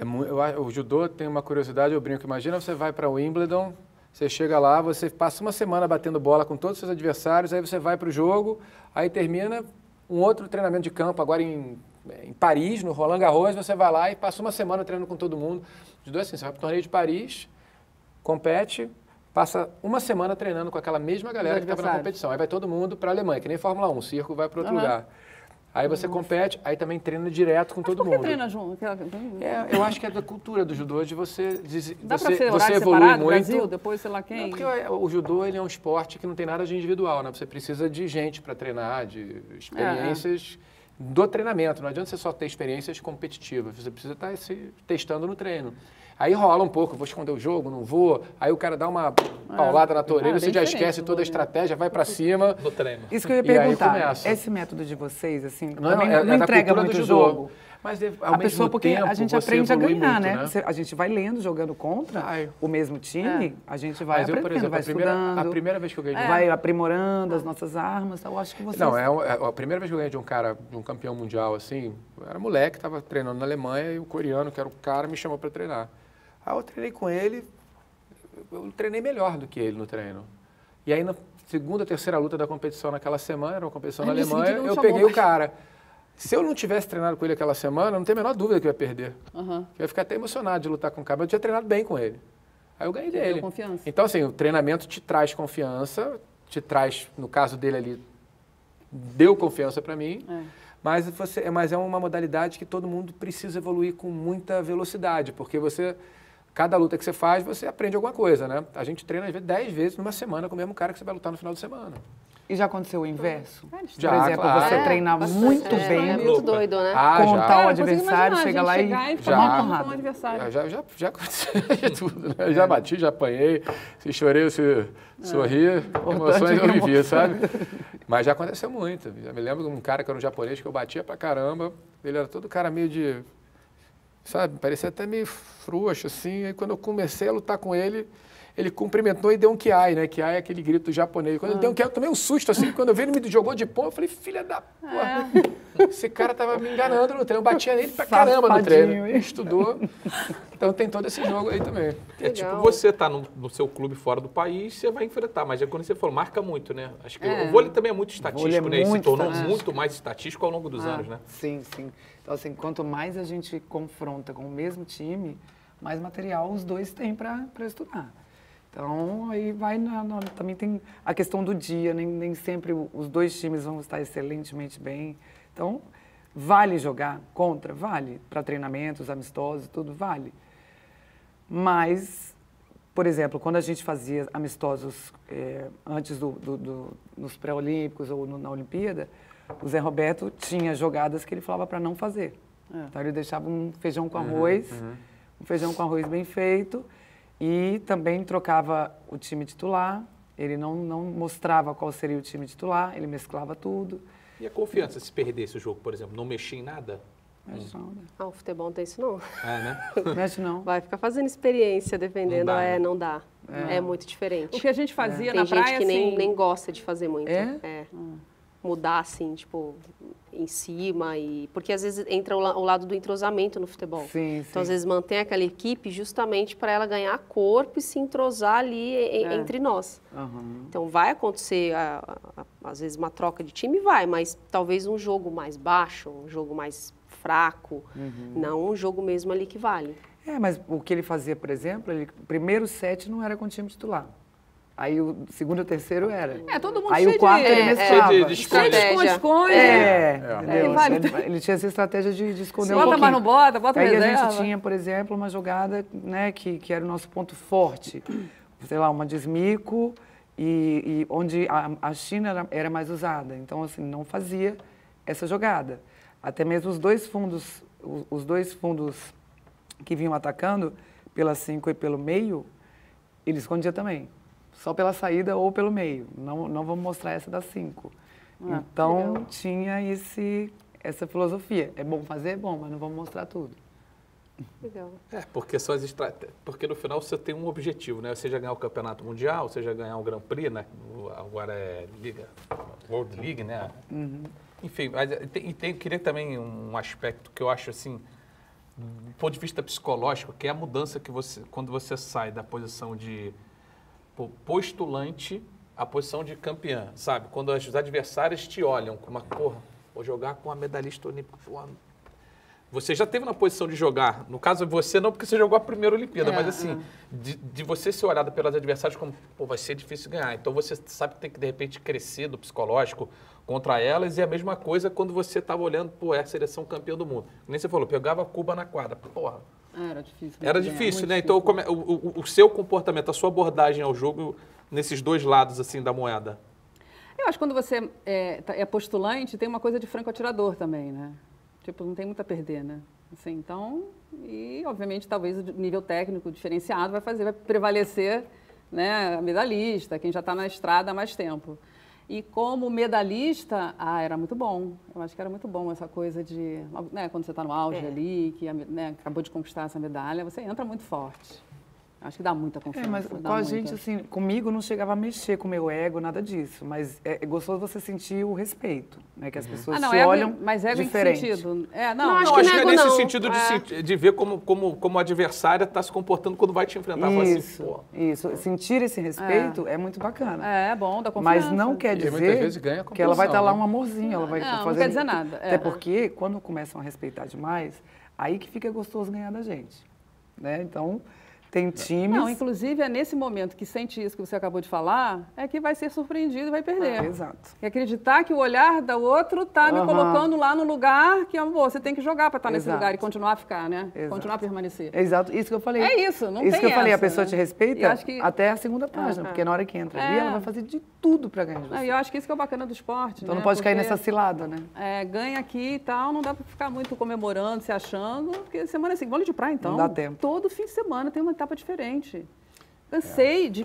O judô tem uma curiosidade, eu brinco. Imagina você vai para Wimbledon, você chega lá, você passa uma semana batendo bola com todos os seus adversários, aí você vai para o jogo, aí termina um outro treinamento de campo, agora em Paris, no Roland Garros, você vai lá e passa uma semana treinando com todo mundo. Judô é assim, você vai para o torneio de Paris, compete, passa uma semana treinando com aquela mesma galera que estava na competição. Aí vai todo mundo para a Alemanha, que nem Fórmula 1, o circo vai para outro lugar. Aí você compete, aí também treina direto com todo Por que mundo. treina junto? Eu acho que é da cultura do judô, de você Dá para ser você horário evolui separado, muito. Brasil, depois sei lá quem? Não, porque o judô ele é um esporte que não tem nada de individual, né? Você precisa de gente para treinar, de experiências do treinamento. Não adianta você só ter experiências competitivas, você precisa estar se testando no treino. Aí rola um pouco, vou esconder o jogo, não vou. Aí o cara dá uma paulada na tua orelha, você já esquece toda a estratégia, vai para cima. No treino. Isso que eu ia E aí perguntar, começa. esse método de vocês, assim, Não, também é não da entrega cultura muito do jogo. jogo. Mas ao A mesmo pessoa, porque tempo, a gente você aprende a evolui ganhar, muito, né? A gente vai lendo, jogando contra o mesmo time, a gente vai Mas eu, aprendendo, por exemplo, vai estudando, a primeira vez que eu ganhei vai aprimorando as nossas armas. Eu acho que vocês... Não, a primeira vez que eu ganhei de um cara, de um campeão mundial, assim, eu era moleque, estava treinando na Alemanha e o coreano, que era o cara, me chamou para treinar. Aí eu treinei com ele, eu treinei melhor do que ele no treino. E aí na segunda, terceira luta da competição naquela semana, era uma competição na Alemanha, eu peguei o cara. Se eu não tivesse treinado com ele aquela semana, não tem a menor dúvida que eu ia perder. Eu ia ficar até emocionado de lutar com o cara, mas eu tinha treinado bem com ele. Aí eu ganhei dele. Deu confiança. Então, assim, o treinamento te traz confiança, te traz, no caso dele ali, deu confiança para mim, mas é uma modalidade que todo mundo precisa evoluir com muita velocidade, porque cada luta que você faz, você aprende alguma coisa, né? A gente treina, às vezes, 10 vezes numa semana com o mesmo cara que você vai lutar no final de semana. E já aconteceu o inverso? Já, Por exemplo, claro. você treinar muito bem, É muito doido, né? contar o eu adversário, consigo chega lá imaginar, e chegar tomar uma com o porrada. adversário. Já aconteceu de tudo, né? Eu já bati, já apanhei, se chorei, se sorri, emoções eu vivi, sabe? Mas já aconteceu muito. Já me lembro de um cara que era um japonês que eu batia pra caramba, ele era todo cara meio de, sabe, parecia até meio frouxo, assim, aí quando eu comecei a lutar com ele, ele cumprimentou e deu um kiai, né? Kiai é aquele grito japonês. Quando ele deu um kiai, eu tomei um susto, assim, quando eu vi ele me jogou de pão, eu falei, filha da porra, esse cara tava me enganando no treino, eu batia nele pra caramba no treino. Ele estudou, então tem todo esse jogo aí também. É tipo, você tá no seu clube fora do país, você vai enfrentar, mas é quando você falou, marca muito, né? Acho que o vôlei também é muito estatístico, né? E se tornou muito mais estatístico ao longo dos anos, né? Sim, sim. Então, assim, quanto mais a gente confronta com o mesmo time, mais material os dois têm para estudar. Então, aí vai também tem a questão do dia, nem sempre os dois times vão estar excelentemente bem. Então, vale jogar contra? Vale. Para treinamentos, amistosos, tudo vale. Mas, por exemplo, quando a gente fazia amistosos antes nos pré-olímpicos ou na Olimpíada, o Zé Roberto tinha jogadas que ele falava para não fazer. Então, ele deixava um feijão com arroz, um feijão com arroz bem feito, e também trocava o time titular. Ele não mostrava qual seria o time titular, ele mesclava tudo. E a confiança, se perdesse o jogo, por exemplo, não mexia em nada? O futebol não tem isso, não. Né? Mexe não. Vai ficar fazendo experiência, defendendo, Não dá, né? não dá. É muito diferente. O que a gente fazia Tem na praia, gente que assim... nem gosta de fazer muito. É? Mudar, assim, tipo, em cima. Porque às vezes entra o lado do entrosamento no futebol. Sim, então, às vezes, mantém aquela equipe justamente para ela ganhar corpo e se entrosar ali entre nós. Então, vai acontecer, às vezes, uma troca de time, mas talvez um jogo mais baixo, um jogo mais fraco, não um jogo mesmo ali que vale. Mas o que ele fazia, por exemplo, o primeiro set não era com o time titular. Aí o segundo e o terceiro era. Todo mundo aí cheio o quarto ele mesclava. Cheio de esconde-esconde. Ele tinha essa estratégia de esconder um bota, pouquinho. mas não bota aí reserva. a gente tinha, por exemplo, uma jogada, né, que era o nosso ponto forte. Sei lá, uma desmico, e onde a China era mais usada. Então, assim, não fazia essa jogada. Até mesmo os dois fundos que vinham atacando, pela 5 e pelo meio, ele escondia também. Só pela saída ou pelo meio. Não vamos mostrar essa das 5. Então, legal. Tinha essa filosofia. É bom fazer? É bom, mas não vamos mostrar tudo. Legal. Porque são as estratégias. Porque no final você tem um objetivo, né? Seja ganhar o Campeonato Mundial, seja ganhar o Grand Prix, né? Agora é World League, né? Enfim, queria também um aspecto que eu acho assim, do ponto de vista psicológico, que é a mudança que quando você sai da posição de postulante à posição de campeã, sabe? Quando os adversários te olham com uma porra, vou jogar com a medalhista olímpica, porra. Você já esteve na posição de jogar, no caso você não, porque você jogou a primeira Olimpíada, mas assim, de você ser olhada pelos adversários como, vai ser difícil ganhar. Então você sabe que tem que, de repente, crescer do psicológico contra elas, e a mesma coisa quando você estava olhando, é a seleção campeã do mundo. Nem você falou, pegava Cuba na quadra, porra. Era difícil. Era difícil, né? Então, o seu comportamento, a sua abordagem ao jogo, nesses dois lados, assim, da moeda. Eu acho que quando você é postulante, tem uma coisa de franco atirador também, né? Tipo, não tem muito a perder, né? Assim, então, e obviamente talvez o nível técnico diferenciado vai prevalecer, né, a medalhista, quem já está na estrada há mais tempo. E como medalhista, era muito bom. Eu acho que era muito bom essa coisa de, né, quando você está no auge ali, que acabou de conquistar essa medalha, você entra muito forte. Acho que dá muita confiança. Mas com a gente, assim, comigo não chegava a mexer com o meu ego, nada disso. Mas é gostoso você sentir o respeito, né? Que as pessoas se olham mas ego diferente. Em que sentido? Acho que é nesse sentido de ver como a adversária está se comportando quando vai te enfrentar. Isso. Sentir esse respeito é muito bacana. É bom, dá confiança. Mas não quer dizer que ela vai estar lá um amorzinho. Ela vai fazer... Não quer dizer nada. Até porque, quando começam a respeitar demais, aí que fica gostoso ganhar da gente. Né? Então... Tem times... Não, inclusive é nesse momento que sente isso que você acabou de falar, é que vai ser surpreendido e vai perder. Exato. E acreditar que o olhar do outro está me colocando lá no lugar que você tem que jogar para estar nesse lugar e continuar a ficar, né? Exato. Continuar a permanecer. Exato, isso que eu falei. É isso, não tem isso que eu falei, a essa, pessoa te respeita até a segunda página, porque na hora que entra ali, ela vai fazer de tudo para ganhar de você. E eu acho que isso que é o bacana do esporte, então não pode cair nessa cilada, né? Ganha aqui e tal, não dá para ficar muito comemorando, se achando, porque semana assim, vôlei de praia então, não dá tempo. Todo fim de semana tem uma etapa diferente. Cansei de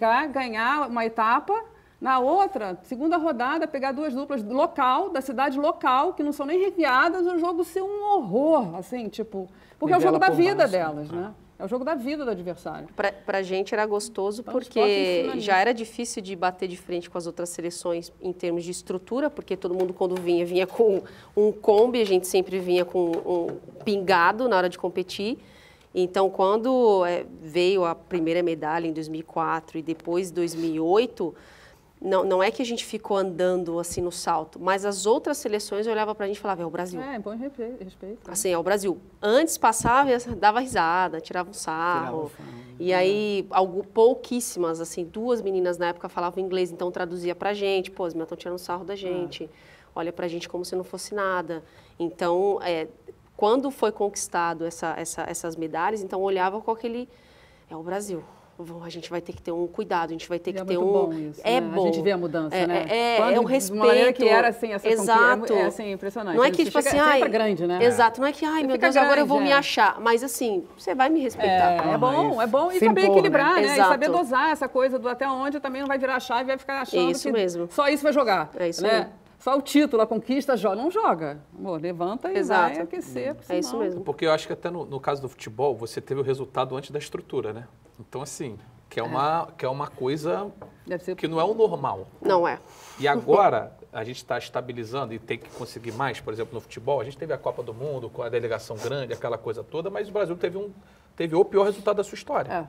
ganhar uma etapa, na outra, segunda rodada, pegar duas duplas da cidade local, que não são nem reviadas, o jogo ser um horror, assim, tipo... Porque é o jogo da vida delas, né? É o jogo da vida do adversário. Pra gente era gostoso Então, o esporte porque ensina já isso. era difícil de bater de frente com as outras seleções em termos de estrutura, porque todo mundo quando vinha com um Kombi, a gente sempre vinha com um pingado na hora de competir. Então, quando veio a primeira medalha em 2004 e depois 2008, não é que a gente ficou andando assim no salto, mas as outras seleções olhavam pra gente e falavam, é o Brasil. Põe respeito. Assim, é o Brasil. Antes passava, dava risada, tirava um sarro. E aí, pouquíssimas, assim, 2 meninas na época falavam inglês, então traduzia pra gente. Pô, as meninas estão tirando sarro da gente. Olha pra gente como se não fosse nada. Então, quando foi conquistado essas medalhas, então olhava com aquele... É o Brasil. A gente vai ter que ter um cuidado, a gente vai ter que ter um... Bom isso, é né? bom. A gente vê a mudança, né? É um respeito. De uma maneira que era assim, essa exato. É assim, impressionante. Não é que, tipo assim, ai... grande, né? Exato, não é que, ai, meu Deus, agora eu vou me achar. Mas assim, você vai me respeitar. É bom. E Se saber impor, equilibrar, né? E Exato. saber dosar essa coisa do até onde também não vai virar chave e vai ficar achando Isso que mesmo. só isso vai jogar. É isso né? mesmo. Só o título, a conquista, não joga. Amor, levanta e Exato. vai aquecer. É isso senão- mesmo. Porque eu acho que até no caso do futebol, você teve o resultado antes da estrutura, né? Então, assim, que é uma coisa Deve ser... que não é o normal. Não é. E agora, a gente está estabilizando e tem que conseguir mais, por exemplo, no futebol. A gente teve a Copa do Mundo com a delegação grande, aquela coisa toda, mas o Brasil teve o pior resultado da sua história.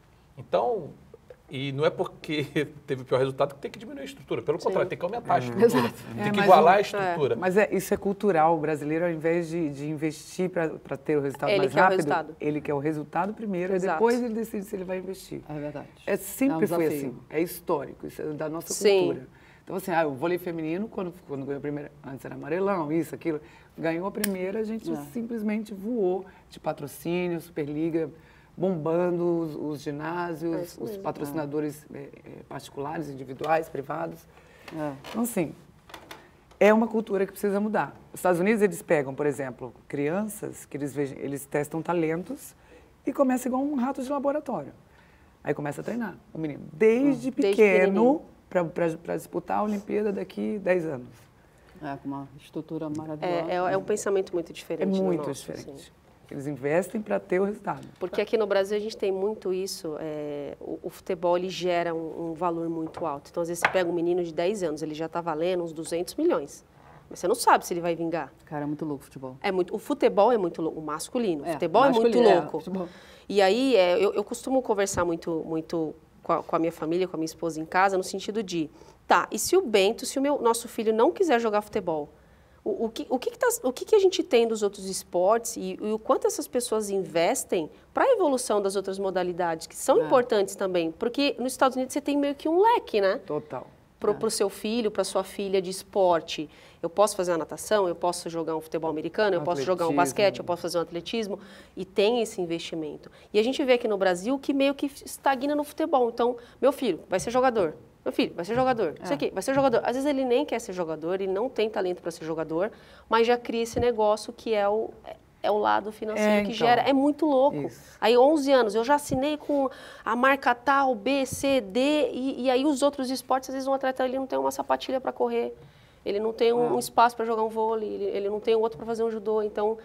Então, e não é porque teve o pior resultado que tem que diminuir a estrutura. Pelo contrário, tem que aumentar a estrutura. Tem que igualar a estrutura. Mas isso é cultural. O brasileiro, ao invés de investir para ter o resultado Ele mais quer o rápido, resultado. ele quer o resultado primeiro e Exato. depois ele decide se ele vai investir. É verdade. Sempre foi desafio. assim. É histórico. Isso é da nossa Sim. cultura. Então, assim, o vôlei feminino, quando ganhou a primeira, antes era amarelão, isso, aquilo, ganhou a primeira, a gente simplesmente voou de patrocínio, Superliga, bombando os ginásios, os patrocinadores particulares, individuais, privados. Então, assim, é uma cultura que precisa mudar. Os Estados Unidos, eles pegam, por exemplo, crianças que eles testam talentos e começam igual um rato de laboratório. Aí começa a treinar o menino, desde pequeno, para disputar a Olimpíada daqui 10 anos. Com uma estrutura maravilhosa. É um pensamento muito diferente. É muito do nosso, diferente. assim. Eles investem para ter o resultado. Porque aqui no Brasil a gente tem muito isso. O futebol ele gera um valor muito alto. Então, às vezes, você pega um menino de 10 anos, ele já está valendo uns 200 milhões. Mas você não sabe se ele vai vingar. Cara, é muito louco o futebol. O futebol é muito louco, o masculino. O futebol é muito louco. E aí, eu costumo conversar muito com a minha família, com a minha esposa em casa, no sentido de, e se o Bento, se o nosso filho não quiser jogar futebol, o que a gente tem dos outros esportes e o quanto essas pessoas investem para a evolução das outras modalidades, que são importantes também, porque nos Estados Unidos você tem meio que um leque, né? Total. Para o seu filho, para sua filha de esporte. Eu posso fazer uma natação, eu posso jogar um futebol americano, eu posso jogar um basquete, eu posso fazer um atletismo, e tem esse investimento. E a gente vê aqui no Brasil que meio que estagna no futebol. Então, meu filho vai ser jogador, meu filho vai ser jogador, isso aqui vai ser jogador. Às vezes ele nem quer ser jogador, ele não tem talento para ser jogador, mas já cria esse negócio que é o lado financeiro que gera. É muito louco. Isso. Aí, 11 anos, eu já assinei com a marca tal, B, C, D, e aí os outros esportes, às vezes um atleta ele não tem uma sapatilha para correr, ele não tem um espaço para jogar um vôlei, ele não tem outro para fazer um judô, então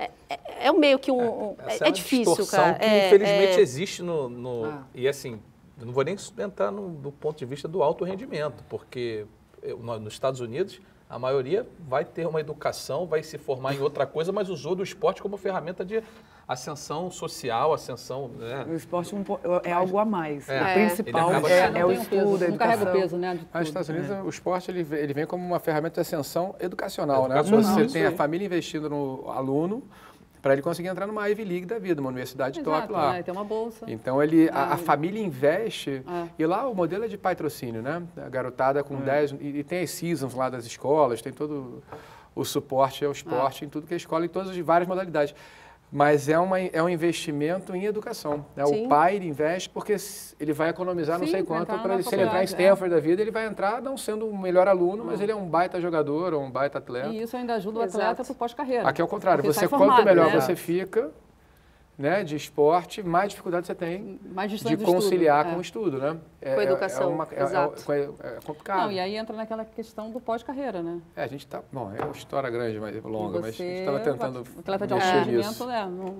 é meio que Essa é uma difícil, distorção cara. que infelizmente existe e assim, eu não vou nem entrar do ponto de vista do alto rendimento, porque nos Estados Unidos a maioria vai ter uma educação, vai se formar em outra coisa, mas usou do esporte como ferramenta de ascensão social, ascensão... Né? O esporte é algo a mais. É. O principal Ele acaba é o Não tem estudo, a não carrega o educação. peso, né? de Nos tudo. Estados Unidos, o esporte ele vem como uma ferramenta de ascensão educacional, né? Educacional, Você isso tem a aí. família investindo no aluno para ele conseguir entrar numa Ivy League da vida, uma universidade top Exato, lá. né? Tem uma bolsa. Então, a família investe, e lá o modelo é de patrocínio, né? A garotada com 10, e tem as seasons lá das escolas, tem todo o suporte ao esporte em tudo que é escola, em todas as várias modalidades. Mas é um investimento em educação. Né? Sim. O pai ele investe porque ele vai economizar não Sim, sei pra quanto, entrar para na se ele entrar em faculdade, Stanford da vida, ele vai entrar não sendo um melhor aluno, mas ele é um baita jogador ou um baita atleta. E isso ainda ajuda o atleta Exato. para o pós-carreira. Aqui é o contrário, Porque você sai quanto formado, melhor né? você fica, né, de esporte, mais dificuldade você tem Mais distante de do estudo. conciliar com o estudo, né? Com a educação, exato. É complicado. Não, e aí entra naquela questão do pós-carreira, né? A gente tá, bom, é uma história grande, mas longa, mas a gente Você, estava tentando o atleta de alto mexer rendimento, nisso. né?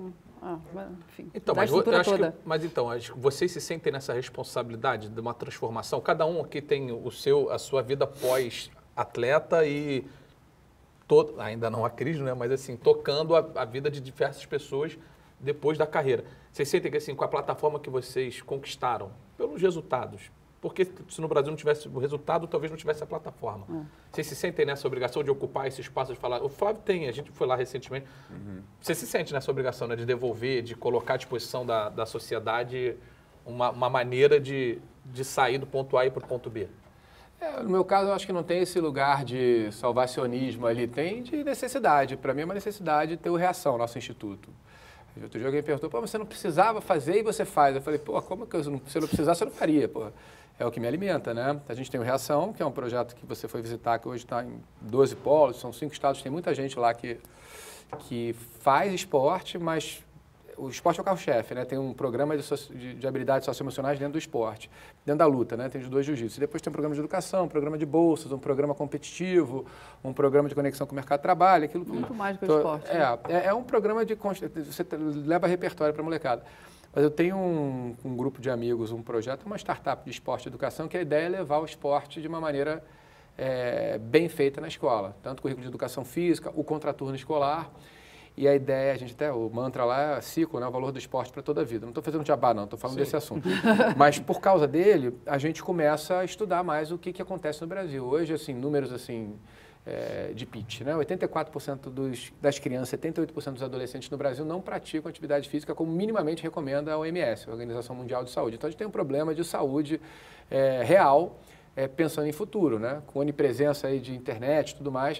Enfim, Então, da mas, eu estrutura acho toda. mas então, acho que vocês se sentem nessa responsabilidade de uma transformação? Cada um aqui tem a sua vida pós-atleta e ainda não a Cris, né? Mas assim, tocando a vida de diversas pessoas depois da carreira. Vocês sentem que assim, com a plataforma que vocês conquistaram, pelos resultados, porque se no Brasil não tivesse o resultado, talvez não tivesse a plataforma. Vocês se sentem nessa obrigação de ocupar esse espaço, de falar... O Flávio tem, a gente foi lá recentemente. Você se sente nessa obrigação, né, de devolver, de colocar à disposição da sociedade uma maneira de sair do ponto A e para o ponto B? No meu caso, eu acho que não tem esse lugar de salvacionismo ali, tem de necessidade. Para mim é uma necessidade ter o Reação, nosso instituto. Outro dia alguém perguntou, pô, você não precisava fazer e você faz. Eu falei, pô, como que se eu não precisasse, eu não faria, pô. É o que me alimenta, né? A gente tem o Reação, que é um projeto que você foi visitar, que hoje está em 12 polos, são 5 estados, tem muita gente lá que faz esporte, mas o esporte é o carro-chefe, né? Tem um programa de habilidades socioemocionais dentro do esporte, dentro da luta, né? Tem judô e jiu-jitsu. Depois tem um programa de educação, um programa de bolsas, um programa competitivo, um programa de conexão com o mercado de trabalho, aquilo Muito mais que o esporte. É um programa de... Você leva repertório para a molecada. Mas eu tenho um grupo de amigos, um projeto, uma startup de esporte e educação, que a ideia é levar o esporte de uma maneira bem feita na escola. Tanto o currículo de educação física, o contraturno escolar. E a ideia, o mantra lá é ciclo, né, o valor do esporte para toda a vida. Não estou fazendo jabá, não, estou falando desse assunto. Mas por causa dele, a gente começa a estudar mais o que acontece no Brasil. Hoje, assim, números assim, de pitch, né? 84% das crianças, 78% dos adolescentes no Brasil não praticam atividade física como minimamente recomenda a OMS, a Organização Mundial de Saúde. Então a gente tem um problema de saúde real, pensando em futuro, né? Com onipresença aí de internet e tudo mais,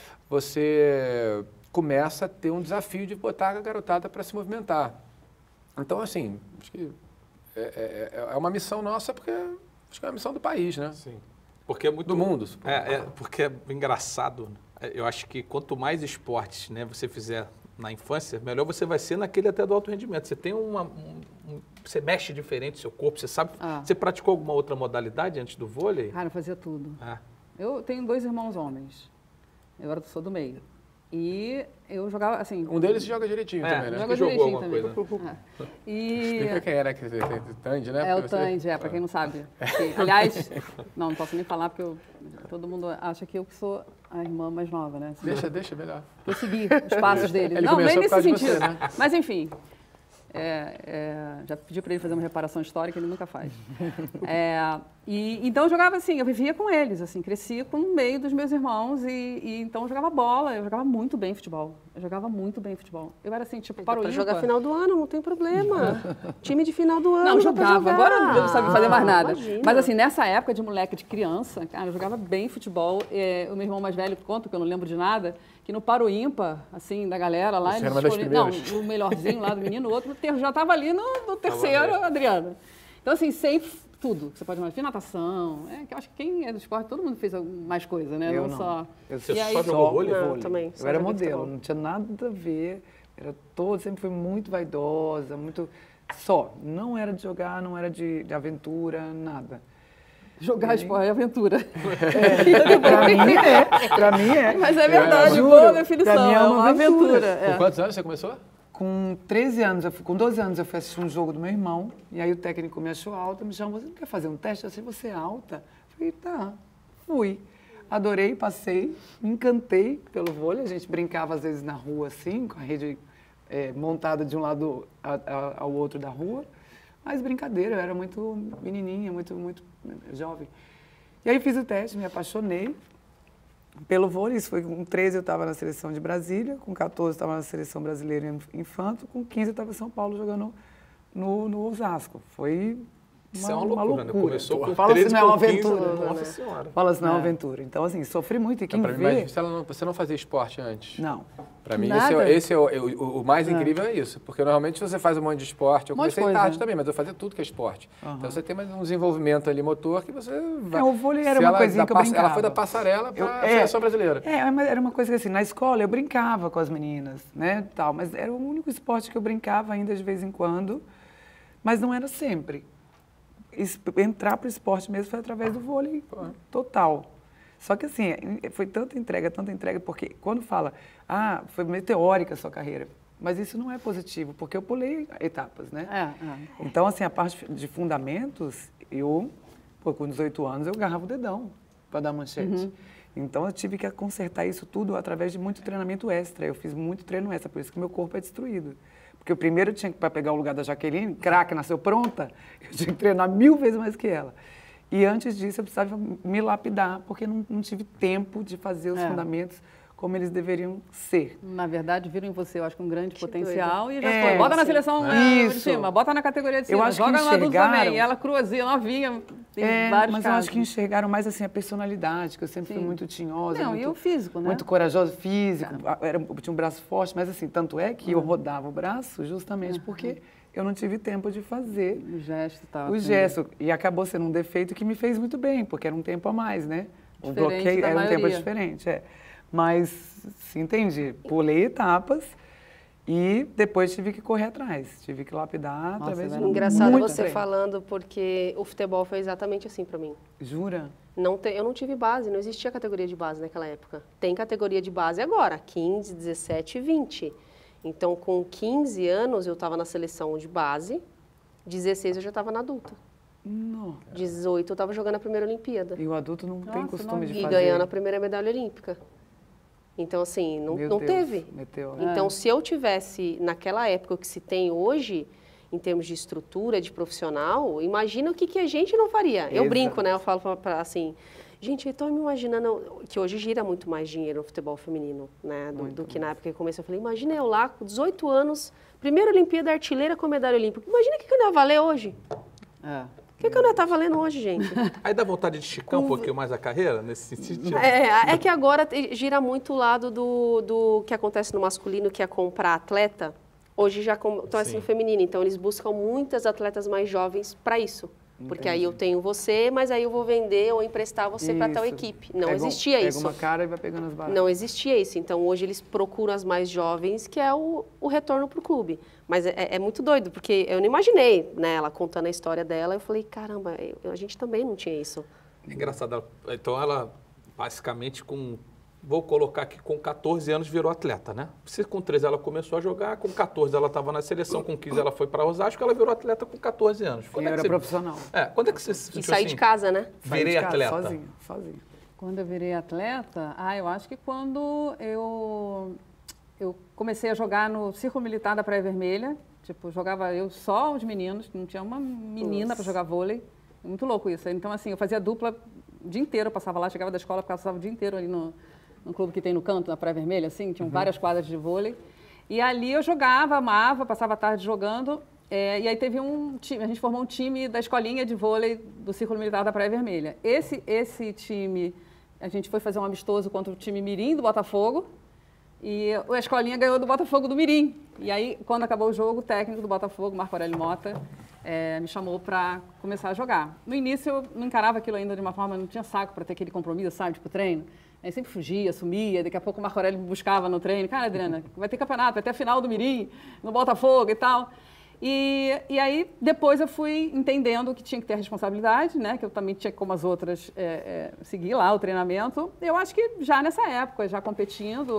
você começa a ter um desafio de botar a garotada para se movimentar. Então, assim, acho que é uma missão nossa, porque acho que é uma missão do país, né? Sim. Porque é muito... Do mundo. Porque é engraçado. Eu acho que quanto mais esportes, né, você fizer na infância, melhor você vai ser naquele até do alto rendimento. Você tem você mexe diferente o seu corpo, você sabe... Você praticou alguma outra modalidade antes do vôlei? Cara, eu fazia tudo. Eu tenho 2 irmãos homens. Eu sou do meio. E eu jogava, assim... Um deles joga direitinho também, né? Joga direitinho também. Explica quem era, que o Tandy, né? É o Tandy, para quem não sabe. Aliás, não posso nem falar, porque todo mundo acha que eu que sou a irmã mais nova, né? Deixa melhor. Eu segui os passos dele. Ele não, nem nesse sentido. Você, né? Mas, enfim... já pedi para ele fazer uma reparação histórica, ele nunca faz. Então eu jogava assim, eu vivia com eles, assim, cresci com o meio dos meus irmãos e então eu jogava bola, eu jogava muito bem futebol. Eu era assim, tipo, para o jogar final do ano, não tem problema. Time de final do ano. Não, jogava. Agora eu não sabia fazer mais nada. Imagina. Mas assim, nessa época de moleque, de criança, cara, eu jogava bem futebol. O meu irmão mais velho conta, que eu não lembro de nada, que no Paro Ímpar, assim, da galera lá, eles escolhiam, o melhorzinho lá do menino, o outro já estava ali no terceiro, Adriana. Então, assim, sempre tudo que você pode imaginar. Fiz natação, que eu acho que quem é do esporte, todo mundo fez mais coisa, né? Eu não só. Você só jogou vôlei? Não, também. Eu era modelo, não tinha nada a ver. Sempre fui muito vaidosa, muito... Não era de jogar, não era de aventura, nada. Jogar esporte é aventura. Pra mim é. Mas é verdade, Juro, boa definição, pra mim é uma aventura. Com quantos anos você começou? Com 13 anos, com 12 anos eu fui assistir um jogo do meu irmão, e aí o técnico me achou alta, me chamou, você não quer fazer um teste? Eu achei você alta. Eu falei, tá, fui. Adorei, passei, me encantei pelo vôlei, a gente brincava às vezes na rua assim, com a rede montada de um lado ao outro da rua, mas brincadeira, eu era muito menininha, muito jovem. E aí fiz o teste, me apaixonei pelo vôlei. Isso foi com 13 eu estava na seleção de Brasília, com 14 eu estava na seleção brasileira infanto, com 15 eu estava em São Paulo jogando no Osasco. Foi Isso é uma loucura, né? Começou com Fala 13, se não é uma 15, aventura. Nossa Senhora. Fala se não é uma aventura. Então, assim, sofri muito. E quem Pra mim, vê... mas você não fazia esporte antes? Não. Pra mim, Nada. esse é o mais incrível é isso. Porque normalmente você faz um monte de esporte. Eu Um monte de comecei coisa, tarde né? também, mas eu fazia tudo que é esporte. Então você tem mais um desenvolvimento ali motor que você vai... O vôlei era uma coisinha que eu brincava. Ela foi da passarela para a seleção brasileira. Mas era uma coisa que assim, na escola eu brincava com as meninas, né, tal, mas era o único esporte que eu brincava ainda de vez em quando, mas não era sempre. Entrar para o esporte mesmo foi através do vôlei total. Só que assim, foi tanta entrega, porque quando fala, foi meteórica a sua carreira, Mas isso não é positivo, porque eu pulei etapas, né? Então, assim, a parte de fundamentos, com 18 anos, eu agarrava o dedão para dar manchete. Então, eu tive que consertar isso tudo através de muito treinamento extra. Eu fiz muito treino extra, por isso que meu corpo é destruído. Porque eu primeiro tinha que, para pegar o lugar da Jaqueline, craque, nasceu pronta, eu tinha que treinar 1000 vezes mais que ela. E antes disso, eu precisava me lapidar, porque não tive tempo de fazer os fundamentos como eles deveriam ser. Na verdade, viram em você, eu acho que um grande potencial doido. e já foi. Bota na seleção de cima, bota na categoria de cima, eu acho joga que no adulto também. E ela cruazinha, novinha, tem vários mas casos. eu acho que enxergaram mais assim a personalidade, que eu sempre fui muito tinhosa. Não, muito, e o físico, né? Muito corajosa, físico, eu tinha um braço forte, mas assim, tanto é que eu rodava o braço justamente porque eu não tive tempo de fazer o gesto. O gesto. E acabou sendo um defeito que me fez muito bem, porque era um tempo a mais, né? O bloqueio era um tempo diferente, Mas, sim, entendi. Pulei etapas e depois tive que correr atrás. Tive que lapidar através de Engraçado muito você treino. falando, porque o futebol foi exatamente assim para mim. Jura? Eu não tive base, não existia categoria de base naquela época. Tem categoria de base agora, 15, 17 e 20. Então, com 15 anos, eu estava na seleção de base, 16 eu já estava na adulta. Não. 18 eu estava jogando a primeira Olimpíada. E o adulto não tem costume de fazer. E ganhando a primeira medalha olímpica. Então, assim, não teve. Meteu. Então, se eu tivesse, naquela época, o que se tem hoje, em termos de estrutura, de profissional, imagina o que a gente não faria. Eu brinco, né? Eu falo assim, gente, eu estou me imaginando que hoje gira muito mais dinheiro no futebol feminino, né? Do que na época que eu comecei. Eu falei, imagina eu lá, com 18 anos, primeira Olimpíada, artilheira com medalha olímpica. Imagina o que eu não ia valer hoje. O que eu não ia estar valendo hoje, gente? Aí dá vontade de esticar um pouquinho mais a carreira, nesse sentido? É que agora gira muito o lado do que acontece no masculino, que é comprar atleta. Hoje já acontece no feminino, então eles buscam muitas atletas mais jovens para isso. Porque aí eu tenho você, mas aí eu vou vender ou emprestar você para tal equipe. Não existia isso. Pega uma cara e vai pegando as baratas. Não existia isso. Então, hoje eles procuram as mais jovens, que é o retorno para o clube. Mas é muito doido, porque eu não imaginei, né? Ela contando a história dela, eu falei, caramba, a gente também não tinha isso. É engraçado. Então, ela basicamente vou colocar aqui, com 14 anos virou atleta, né? Você com 13 ela começou a jogar, com 14 ela estava na seleção, com 15 ela foi para Osasco, ela virou atleta com 14 anos. E era profissional. Quando é que você se sentiu E sair de casa, né? Virei atleta. Sozinha. Quando eu virei atleta, eu acho que quando eu comecei a jogar no Círculo Militar da Praia Vermelha, tipo, jogava eu só os meninos, não tinha uma menina para jogar vôlei. Muito louco isso. Então, assim, eu fazia dupla o dia inteiro, eu passava lá, chegava da escola, passava o dia inteiro ali no clube que tem no canto, na Praia Vermelha, assim, tinham várias quadras de vôlei. E ali eu jogava, amava, passava a tarde jogando. E aí teve um time, a gente formou um time da escolinha de vôlei do Círculo Militar da Praia Vermelha. Esse time, a gente foi fazer um amistoso contra o time Mirim do Botafogo. E a escolinha ganhou do Botafogo do Mirim. E aí, quando acabou o jogo, o técnico do Botafogo, Marco Aurélio Mota, me chamou para começar a jogar. No início, eu não encarava aquilo ainda de uma forma, não tinha saco para ter aquele compromisso, sabe, tipo treino. Aí sempre fugia, sumia, daqui a pouco o Marco Aurélio me buscava no treino. Cara, Adriana, vai ter campeonato, vai ter a final do Mirim, no Botafogo e tal. E aí, depois eu fui entendendo que tinha que ter responsabilidade, né? Que eu também tinha, como as outras, seguir lá o treinamento. Eu acho que já nessa época, já competindo,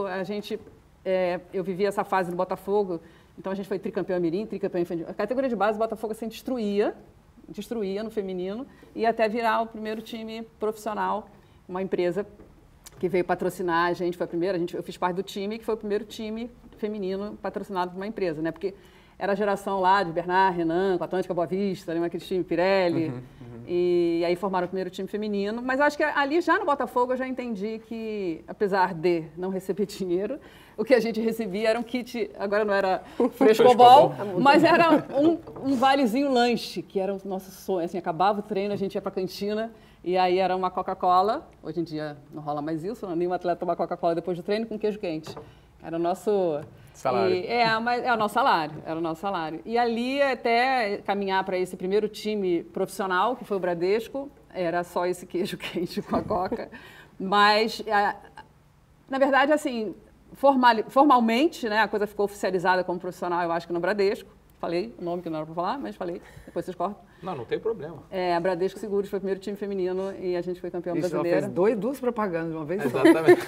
eu vivia essa fase no Botafogo, então a gente foi tricampeão mirim, tricampeão infantil. A categoria de base do Botafogo assim, destruía no feminino, e até virar o primeiro time profissional, uma empresa que veio patrocinar a gente, foi a primeira, eu fiz parte do time, que foi o primeiro time feminino patrocinado por uma empresa, né? Porque era a geração lá de Bernard, Renan, com a Atlântica Boa Vista, aquele time Pirelli. E aí formaram o primeiro time feminino. Mas eu acho que ali já no Botafogo eu já entendi que, apesar de não receber dinheiro, o que a gente recebia era um kit, agora não era frescobol, mas era um valezinho lanche, que era o nosso sonho. Assim, acabava o treino, a gente ia para a cantina, e aí era uma Coca-Cola. Hoje em dia não rola mais isso, nenhum atleta toma Coca-Cola depois do treino com queijo quente. Era o nosso... salário. Mas era o nosso salário. E ali, até caminhar para esse primeiro time profissional, que foi o Bradesco, era só esse queijo quente com a Coca. Mas, na verdade, assim, formalmente, né, a coisa ficou oficializada como profissional, eu acho que no Bradesco. falei o nome que não era para falar, mas falei, depois vocês cortam. Não tem problema. A Bradesco Seguros foi o primeiro time feminino e a gente foi campeão Ela brasileiro. fez duas propagandas de uma vez só. Exatamente.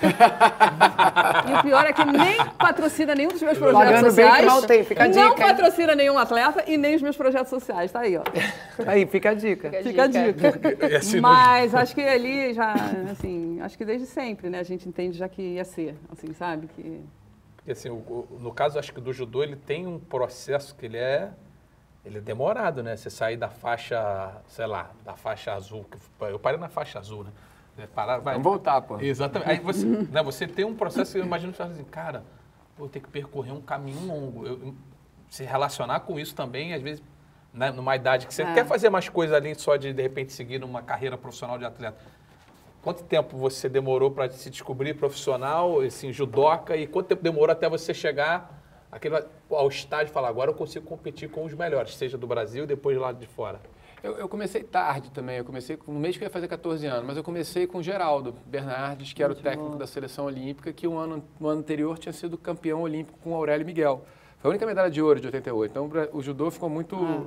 E o pior é que nem patrocina nenhum dos meus projetos Pagando bem sociais. que mal tem, fica a Não dica, hein? patrocina nenhum atleta e nem os meus projetos sociais. Tá aí, ó. Aí, fica a dica. Fica a dica. Mas acho que ali já, assim, acho que desde sempre, né? A gente entende já que ia ser, assim, sabe? Que... Porque, assim, no caso, acho que do judô, ele tem um processo que ele é demorado, né? Você sair da faixa, sei lá, da faixa azul. Eu parei na faixa azul, né? Vamos voltar, pô. Exatamente. Aí você, né, você tem um processo, eu imagino que você fala assim, cara, vou ter que percorrer um caminho longo. Se relacionar com isso também, às vezes, né, numa idade que você quer fazer mais coisa além só de repente, seguir numa carreira profissional de atleta. Quanto tempo você demorou para se descobrir profissional, assim, judoca, e quanto tempo demorou até você chegar ao estágio e falar, agora eu consigo competir com os melhores, seja do Brasil e depois lá de fora? Eu comecei tarde também, eu comecei no mês que eu ia fazer 14 anos, mas eu comecei com o Geraldo Bernardes, que era o técnico da seleção olímpica, que no ano anterior tinha sido campeão olímpico com o Aurélio Miguel. Foi a única medalha de ouro de 88, então o judô ficou muito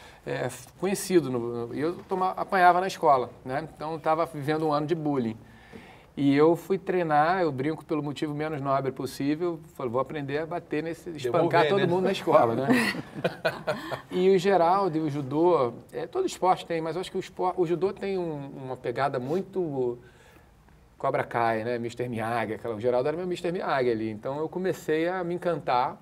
conhecido, e eu apanhava na escola, né? Então estava vivendo um ano de bullying. E eu fui treinar, eu brinco pelo motivo menos nobre possível, falei, vou aprender a bater espancar todo mundo na escola, né? E o Geraldo e o judô, todo esporte tem, mas eu acho que o judô tem uma pegada muito Cobra Kai, né? Mr. Miyagi, o Geraldo era meu Mr. Miyagi ali, então eu comecei a me encantar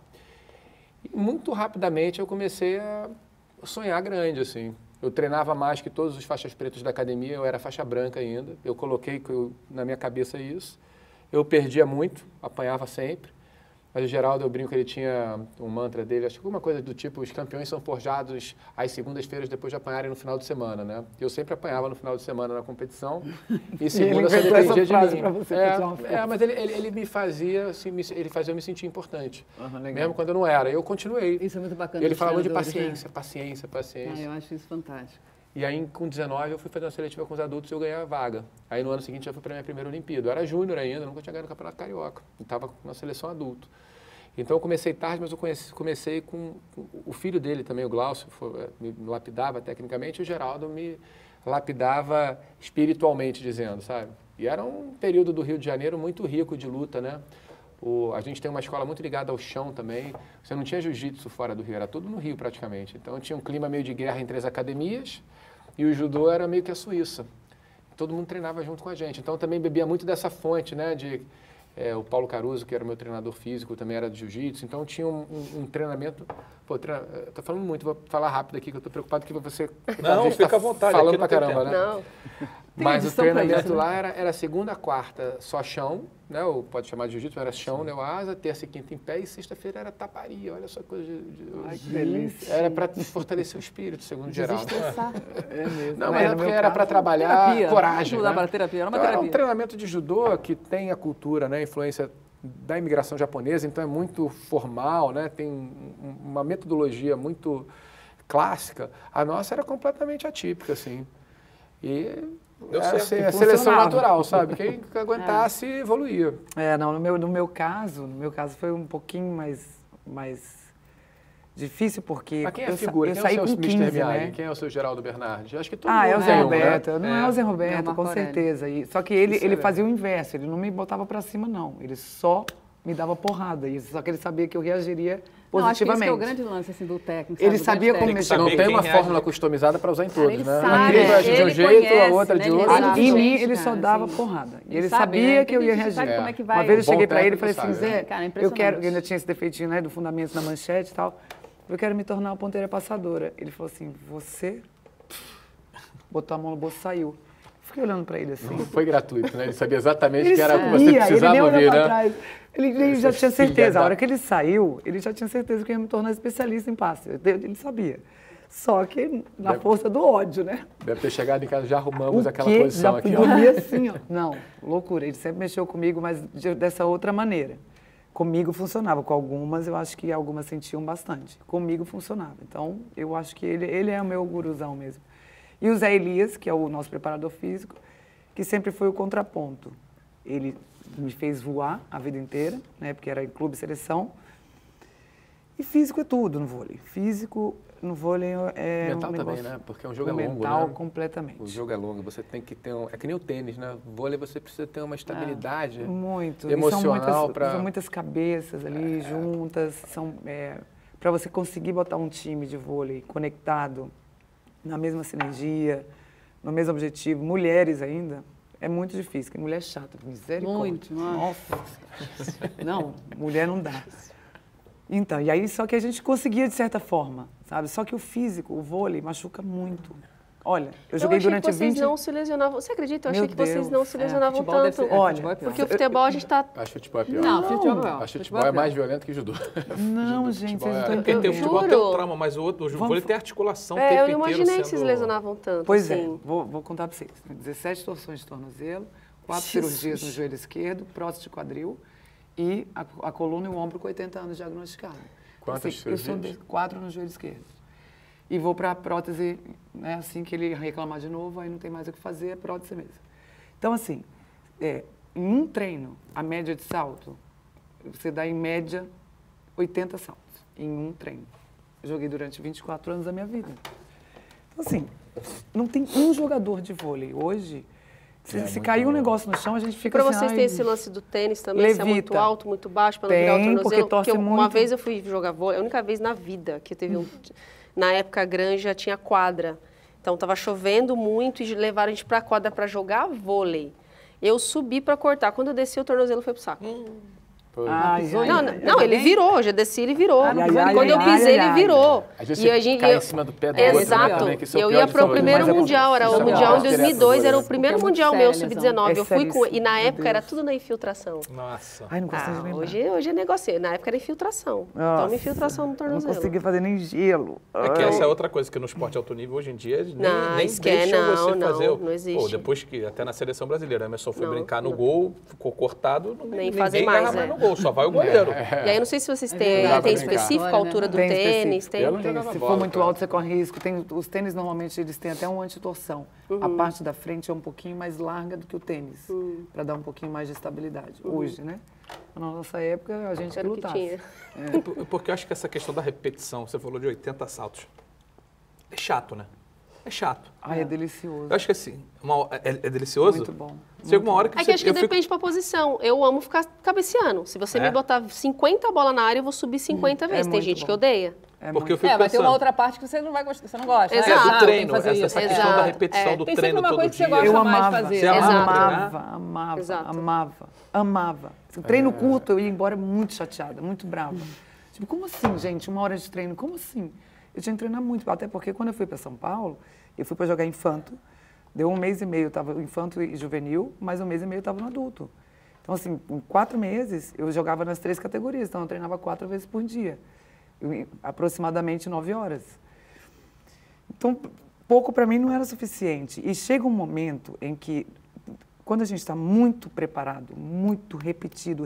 e muito rapidamente eu comecei a sonhar grande, assim. Eu treinava mais que todos os faixas pretas da academia, eu era faixa branca ainda. Eu coloquei na minha cabeça isso. Eu perdia muito, apanhava sempre. Mas o Geraldo, eu brinco que ele tinha um mantra dele, acho que alguma coisa do tipo, os campeões são forjados às segundas-feiras depois de apanharem no final de semana, né? Eu sempre apanhava no final de semana na competição e segunda só dependia de mim. Mas ele me fazia, assim, ele fazia eu me sentir importante, mesmo quando eu não era. Eu continuei. Isso é muito bacana. E ele falava de paciência, paciência. Eu acho isso fantástico. E aí, com 19, eu fui fazer uma seletiva com os adultos e eu ganhei a vaga. Aí, no ano seguinte, eu fui para a minha primeira Olimpíada. Eu era júnior ainda, nunca tinha ganhado o Campeonato Carioca. Eu estava na seleção adulto. Então, eu comecei tarde, mas eu comecei com o filho dele também, o Glaucio, me lapidava tecnicamente, e o Geraldo me lapidava espiritualmente, dizendo, sabe? E era um período do Rio de Janeiro muito rico de luta, né? A gente tem uma escola muito ligada ao chão também. Você não tinha jiu-jitsu fora do Rio, era tudo no Rio praticamente. Então, tinha um clima meio de guerra entre as academias e o judô era meio que a Suíça. Todo mundo treinava junto com a gente. Então, eu também bebia muito dessa fonte, né? O Paulo Caruso, que era o meu treinador físico, também era de jiu-jitsu. Então, tinha um treinamento... Estou falando muito, vou falar rápido aqui, que eu estou preocupado que você... Não, fica à vontade. Falando pra caramba, né? Não. Mas o treinamento lá era segunda, quarta, só chão, né? Ou pode chamar de jiu-jitsu, era chão, neoasa, terça e quinta em pé, e sexta-feira era taparia. Olha só coisa Ai, que delícia. Era para fortalecer o espírito, segundo geral. É mesmo. Não, mas porque era para trabalhar coragem. Não dava terapia, era uma então, terapia. Era um treinamento de judô que tem a cultura, né? A influência da imigração japonesa, então é muito formal, né? Tem uma metodologia muito clássica. A nossa era completamente atípica, assim. E... a seleção natural, sabe? Quem aguentasse evoluía. No meu caso foi um pouquinho mais difícil, porque mas quem é a figura? eu quem saí é o seu com 15, Mr. Miyagi? né? Quem é o seu Geraldo Bernardes? Acho que todo mundo é o Zé tem Roberto. né? Não é o Zé Roberto, com certeza. Só que ele fazia o inverso, ele não me botava pra cima, não. Ele só me dava porrada. Só que ele sabia que eu reagiria positivamente. Acho que esse é o grande lance assim, do técnico. Ele sabia como mexer. Não tem uma fórmula customizada para usar em todos, ele né? sabe, Uma tribo de um jeito, a outra né? de outro. Em mim, ele só dava porrada. E ele sabia que eu ia reagir. Sabe como é que vai? Uma vez eu cheguei Bom pra ele e falei técnico assim, sabe, Zé, Cara, eu ainda tinha esse defeitinho, né, do fundamento na manchete e tal, eu quero me tornar uma ponteira passadora. Ele falou assim, você botou a mão no bolso e saiu. Fiquei olhando pra ele assim. Não foi gratuito, né? Ele sabia exatamente Ele que era o que você sabia, precisava ele nem ouvir, olhou pra né? trás. Ele já tinha certeza. A hora que ele saiu, ele já tinha certeza que eu ia me tornar especialista em passe. Ele sabia. Só que na força do ódio, né? Deve ter chegado em casa, já arrumamos aquela posição aqui, ó. Dormia assim, ó. Não, loucura. Ele sempre mexeu comigo, mas dessa outra maneira. Comigo funcionava. Com algumas, eu acho que algumas sentiam bastante. Comigo funcionava. Então, eu acho que ele é o meu guruzão mesmo. E o Zé Elias, que é o nosso preparador físico, que sempre foi o contraponto. Ele me fez voar a vida inteira, né, porque era em clube e seleção. E físico é tudo no vôlei. Físico no vôlei é Mental um negócio... também, né? Porque é um jogo longo, mental, né? completamente. O jogo é longo, você tem que ter é que nem o tênis, né? O vôlei você precisa ter uma estabilidade Muito. emocional para... São muitas cabeças ali juntas, para você conseguir botar um time de vôlei conectado, na mesma sinergia, no mesmo objetivo, mulheres ainda, é muito difícil, porque mulher é chata, misericórdia. Muito, nossa. Não, mulher não dá. Então, e aí só que a gente conseguia de certa forma, sabe? Só que o físico, o vôlei, machuca muito. Olha, eu joguei durante 20... Eu achei que vocês não se lesionavam. Você acredita? Eu achei que vocês não se lesionavam futebol deve tanto. ser- Olha, futebol é pior. Porque o futebol a gente tá... Acho que futebol é pior. Não, futebol é pior. Acho que futebol é mais violento que judô. Não, gente, vocês não estão Porque tem o entendendo. futebol tem o trauma, mas o outro, o vôlei tem articulação o tempo eu inteiro não imaginei que sendo- vocês lesionavam tanto. Pois assim. é, vou contar para vocês. 17 torções de tornozelo, 4 cirurgias no joelho esquerdo, prótese de quadril e a coluna e o ombro com 80 anos diagnosticado. Quantas Eu sou cirurgias? 4 no joelho esquerdo. E vou para a prótese, né, assim que ele reclamar de novo, aí não tem mais o que fazer, é prótese mesmo. Então, assim, em um treino, a média de salto, você dá em média 80 saltos em um treino. Eu joguei durante 24 anos da minha vida. Então, assim, não tem um jogador de vôlei hoje. Se cair um negócio no chão, a gente fica Para assim... vocês ai, tem esse lance do tênis também, se é muito levita. alto, muito baixo, para não virar o Tem, tornozelo? porque torce uma muito. vez eu fui jogar vôlei, a única vez na vida que teve na época a Granja tinha quadra. Então estava chovendo muito e levaram a gente para a quadra para jogar vôlei. Eu subi para cortar, quando eu desci o tornozelo foi pro saco. Ai, ai, Não, ai, não, ele virou, eu já desci, ele virou. Ai, ai, Quando eu ai, pisei, ai, ele ai. virou. Às vezes E você a gente, cai em cima do pé do outro, né, Exato. também, que isso é o Eu pior ia de para o todos. primeiro Mas mundial, era isso o é mundial em pior. 2002, era o Porque primeiro é muito mundial séria meu, a lesão. sub-19. É Eu fui com... seríssimo, E na meu época era Deus. tudo na infiltração. Nossa. Ai, não consigo lembrar. Hoje é negócio. Na época era infiltração. Nossa, Toma infiltração no Não tornozelo. consegui fazer nem gelo. É que essa é outra coisa, que no esporte alto nível, hoje em dia, Não, nem esquece, deixam você não, fazer. não existe. Pô, depois que, até na seleção brasileira, a Emerson foi Não, brincar no não. gol, ficou cortado, Nem ninguém fazer agarra mais, mais é. no gol, só vai o goleiro. E aí, eu não sei se vocês verdade, têm, dá pra tem brincar. específico a altura do Tem tênis. específico. Tem? Eu não Tem, jogava se bola, for muito cara. alto, você corre risco. Os tênis, normalmente, eles têm até um antitorção. A parte da frente é um pouquinho mais larga do que o tênis, para dar um pouquinho mais de estabilidade. Hoje, né? Na nossa época, a gente que Era o que lutava. tinha. Porque eu acho que essa questão da repetição, você falou de 80 saltos, é chato, né? É chato. Ai, é delicioso. Eu acho que assim, é delicioso? Muito bom. Chega uma hora que É você... que acho que eu fico- depende pra posição. Eu amo ficar cabeceando. Se você me botar 50 bolas na área, eu vou subir 50 vezes. Tem muito gente bom. que odeia. É Porque eu muito... fico vai ter pensando... uma outra parte que você não vai gostar, você não gosta. Exato. Né? É, do Tem que treino, fazer essa isso. questão da Exato. repetição do Tem treino sempre uma todo coisa que você dia. gosta Eu mais de amava, fazer. Você Exato. amava, Exato. amava. Assim, treino curto, eu ia embora muito chateada, muito brava. Tipo, como assim, gente? 1 hora de treino, como assim? Eu tinha que treinar muito, até porque quando eu fui para São Paulo, eu fui para jogar infanto, deu 1 mês e meio, eu estava infanto e juvenil, mais 1 mês e meio eu estava no adulto. Então, assim, em 4 meses, eu jogava nas 3 categorias, então eu treinava 4 vezes por dia, aproximadamente 9 horas. Então, pouco para mim não era suficiente. E chega um momento em que, quando a gente está muito preparado, muito repetido,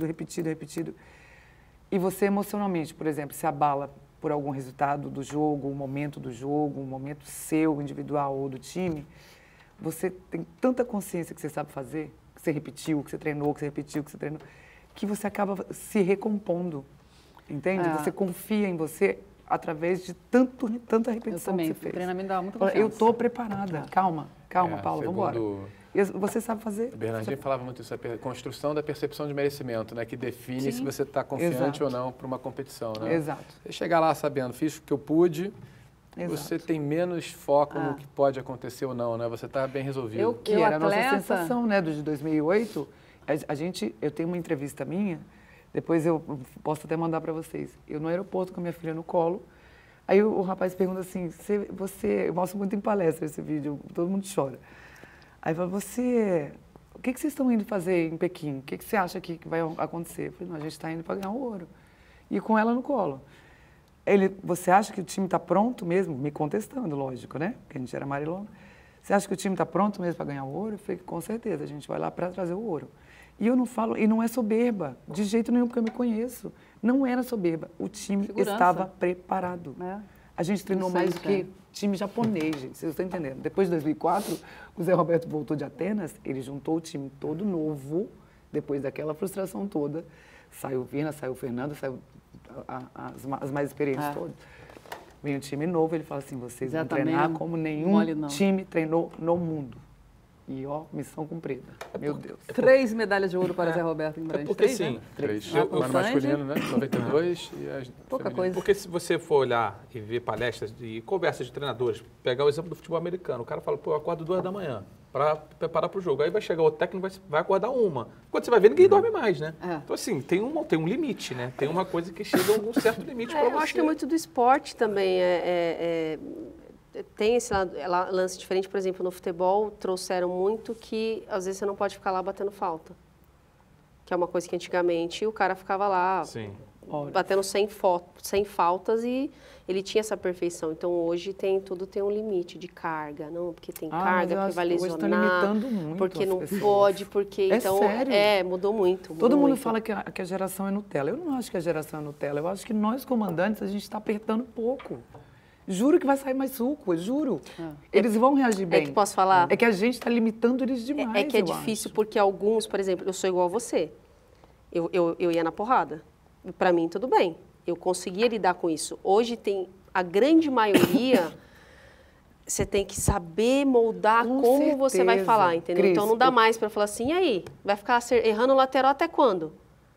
e você emocionalmente, por exemplo, se abala por algum resultado do jogo, um momento seu, individual ou do time, você tem tanta consciência que você sabe fazer, que você repetiu, que você treinou, que você repetiu, que você treinou, que você acaba se recompondo, entende? Você confia em você através de tanta Eu repetição também. que O você fez. treinamento dava muita Fala, confiança. eu estou preparada. Calma, Paula, vamos embora. Você sabe fazer. O Bernardinho falava muito isso, a construção da percepção de merecimento, né? Que define se você está confiante Exato. ou não para uma competição, né? Exato. Você chegar lá sabendo, fiz o que eu pude, Exato. você tem menos foco no que pode acontecer ou não, né? Você está bem resolvido. Que era a nossa atleta- sensação, né, do de 2008. Eu tenho uma entrevista minha, depois eu posso até mandar para vocês. Eu no aeroporto com a minha filha no colo, aí o rapaz pergunta assim, eu mostro muito em palestra esse vídeo, todo mundo chora. Aí fala, o que vocês estão indo fazer em Pequim? O que você acha que vai acontecer? Eu falei, não, a gente está indo para ganhar o ouro. E com ela no colo. Você acha que o time está pronto mesmo? Me contestando, lógico, né? Porque a gente era Marilona. Você acha que o time está pronto mesmo para ganhar o ouro? Eu falei, com certeza, a gente vai lá para trazer o ouro. E eu não falo, e não é soberba, de jeito nenhum, porque eu me conheço. Não era soberba, o time Segurança. estava preparado. A gente treinou Isso mais aí, do que time japonês, gente, vocês estão entendendo. Depois de 2004, o Zé Roberto voltou de Atenas, ele juntou o time todo novo, depois daquela frustração toda. Saiu o Virna, saiu o Fernando, saiu as mais experientes todas. Vem um time novo, ele fala assim, vocês vão Exatamente. treinar como nenhum Mole não. time treinou no mundo. E, ó, missão cumprida. Meu Deus. 3 medalhas de ouro para Zé Roberto Guimarães. Porque 3, sim, né? 3. Ah, Mas no Sandy. masculino, né? 92 e as Pouca femininas. coisa. Porque se você for olhar e ver palestras e conversas de treinadores, pegar o exemplo do futebol americano, o cara fala, pô, eu acordo 2 da manhã para preparar para o jogo. Aí vai chegar o técnico vai acordar 1. Quando você vai ver, ninguém dorme mais, né? É. Então, assim, tem um limite, né? Tem uma coisa que chega a um certo limite para você. Eu acho que é muito do esporte também. Tem esse lance diferente, por exemplo, no futebol, trouxeram muito que às vezes você não pode ficar lá batendo falta. Que é uma coisa que antigamente o cara ficava lá Sim. batendo 100 faltas e ele tinha essa perfeição. Então hoje tudo tem um limite de carga, não, porque tem carga, porque vai hoje estão lesionar, limitando muito porque as não pessoas. pode, porque É então sério? mudou muito. Todo mundo muito. fala que a geração é Nutella. Eu não acho que a geração é Nutella. Eu acho que nós, comandantes, a gente está apertando pouco. Juro que vai sair mais suco, juro. Eles vão reagir bem. É que posso falar? É que a gente está limitando eles demais, É que é eu difícil acho. porque alguns, por exemplo, eu sou igual a você. Eu ia na porrada. Para mim, tudo bem. Eu conseguia lidar com isso. Hoje tem a grande maioria. Você tem que saber moldar Com como você vai certeza. falar, entendeu? Cris, Então não dá mais para falar assim, e aí? Vai ficar errando o lateral até quando?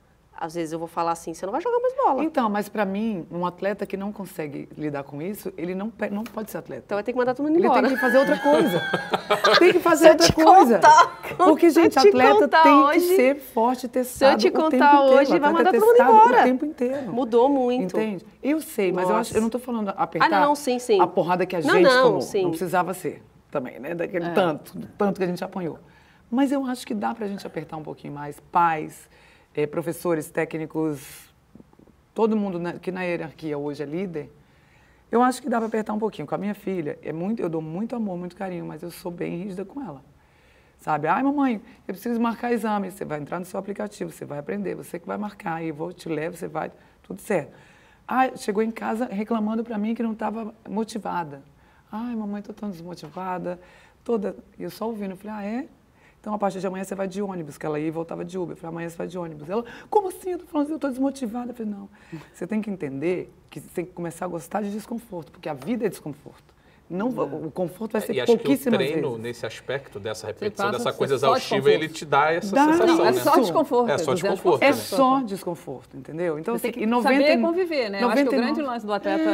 Às vezes eu vou falar assim, você não vai jogar mais bola. Então, mas para mim, um atleta que não consegue lidar com isso, ele não pode ser atleta. Então vai ter que mandar todo mundo Ele embora. tem que fazer outra coisa. Tem que Se fazer eu outra te coisa. contar, Porque, se eu gente, te atleta contar tem hoje- que ser forte, testado eu te o tempo contar inteiro. hoje, vai Atleta mandar é todo mundo testado embora. o tempo inteiro. Mudou muito. Entende? Eu sei, mas Nossa. eu não estou falando apertar não, sim, sim. a porrada que a Não, gente não, tomou. sim. Não precisava ser também, né? Daquele tanto que a gente apanhou. Mas eu acho que dá para a gente apertar um pouquinho mais. Pais, professores, técnicos, todo mundo que na hierarquia hoje é líder, eu acho que dá para apertar um pouquinho. Com a minha filha, eu dou muito amor, muito carinho, mas eu sou bem rígida com ela. Sabe? Ai, mamãe, eu preciso marcar exame. Você vai entrar no seu aplicativo, você vai aprender, você que vai marcar, e eu te levo, você vai, tudo certo. Ai, chegou em casa reclamando para mim que não estava motivada. Ai, mamãe, estou tão desmotivada, toda... E eu só ouvindo, eu falei, ah, é? Então, a partir de amanhã você vai de ônibus, que ela ia e voltava de Uber. Eu falei, amanhã você vai de ônibus. Ela, como assim? Eu tô falando assim, eu estou desmotivada. Eu falei, não, você tem que entender que você tem que começar a gostar de desconforto, porque a vida é desconforto. Não, o conforto vai ser E acho que o pouquíssimas treino, vezes. nesse aspecto, dessa repetição, passa dessa a ser coisa só exaustiva, desconforto. ele te dá essa Dá, sensação, Não, é né? só desconforto. É só 200%. desconforto, É né? só desconforto, entendeu? Então, Você assim, tem que e saber conviver, né? Eu acho que o 99 grande lance do atleta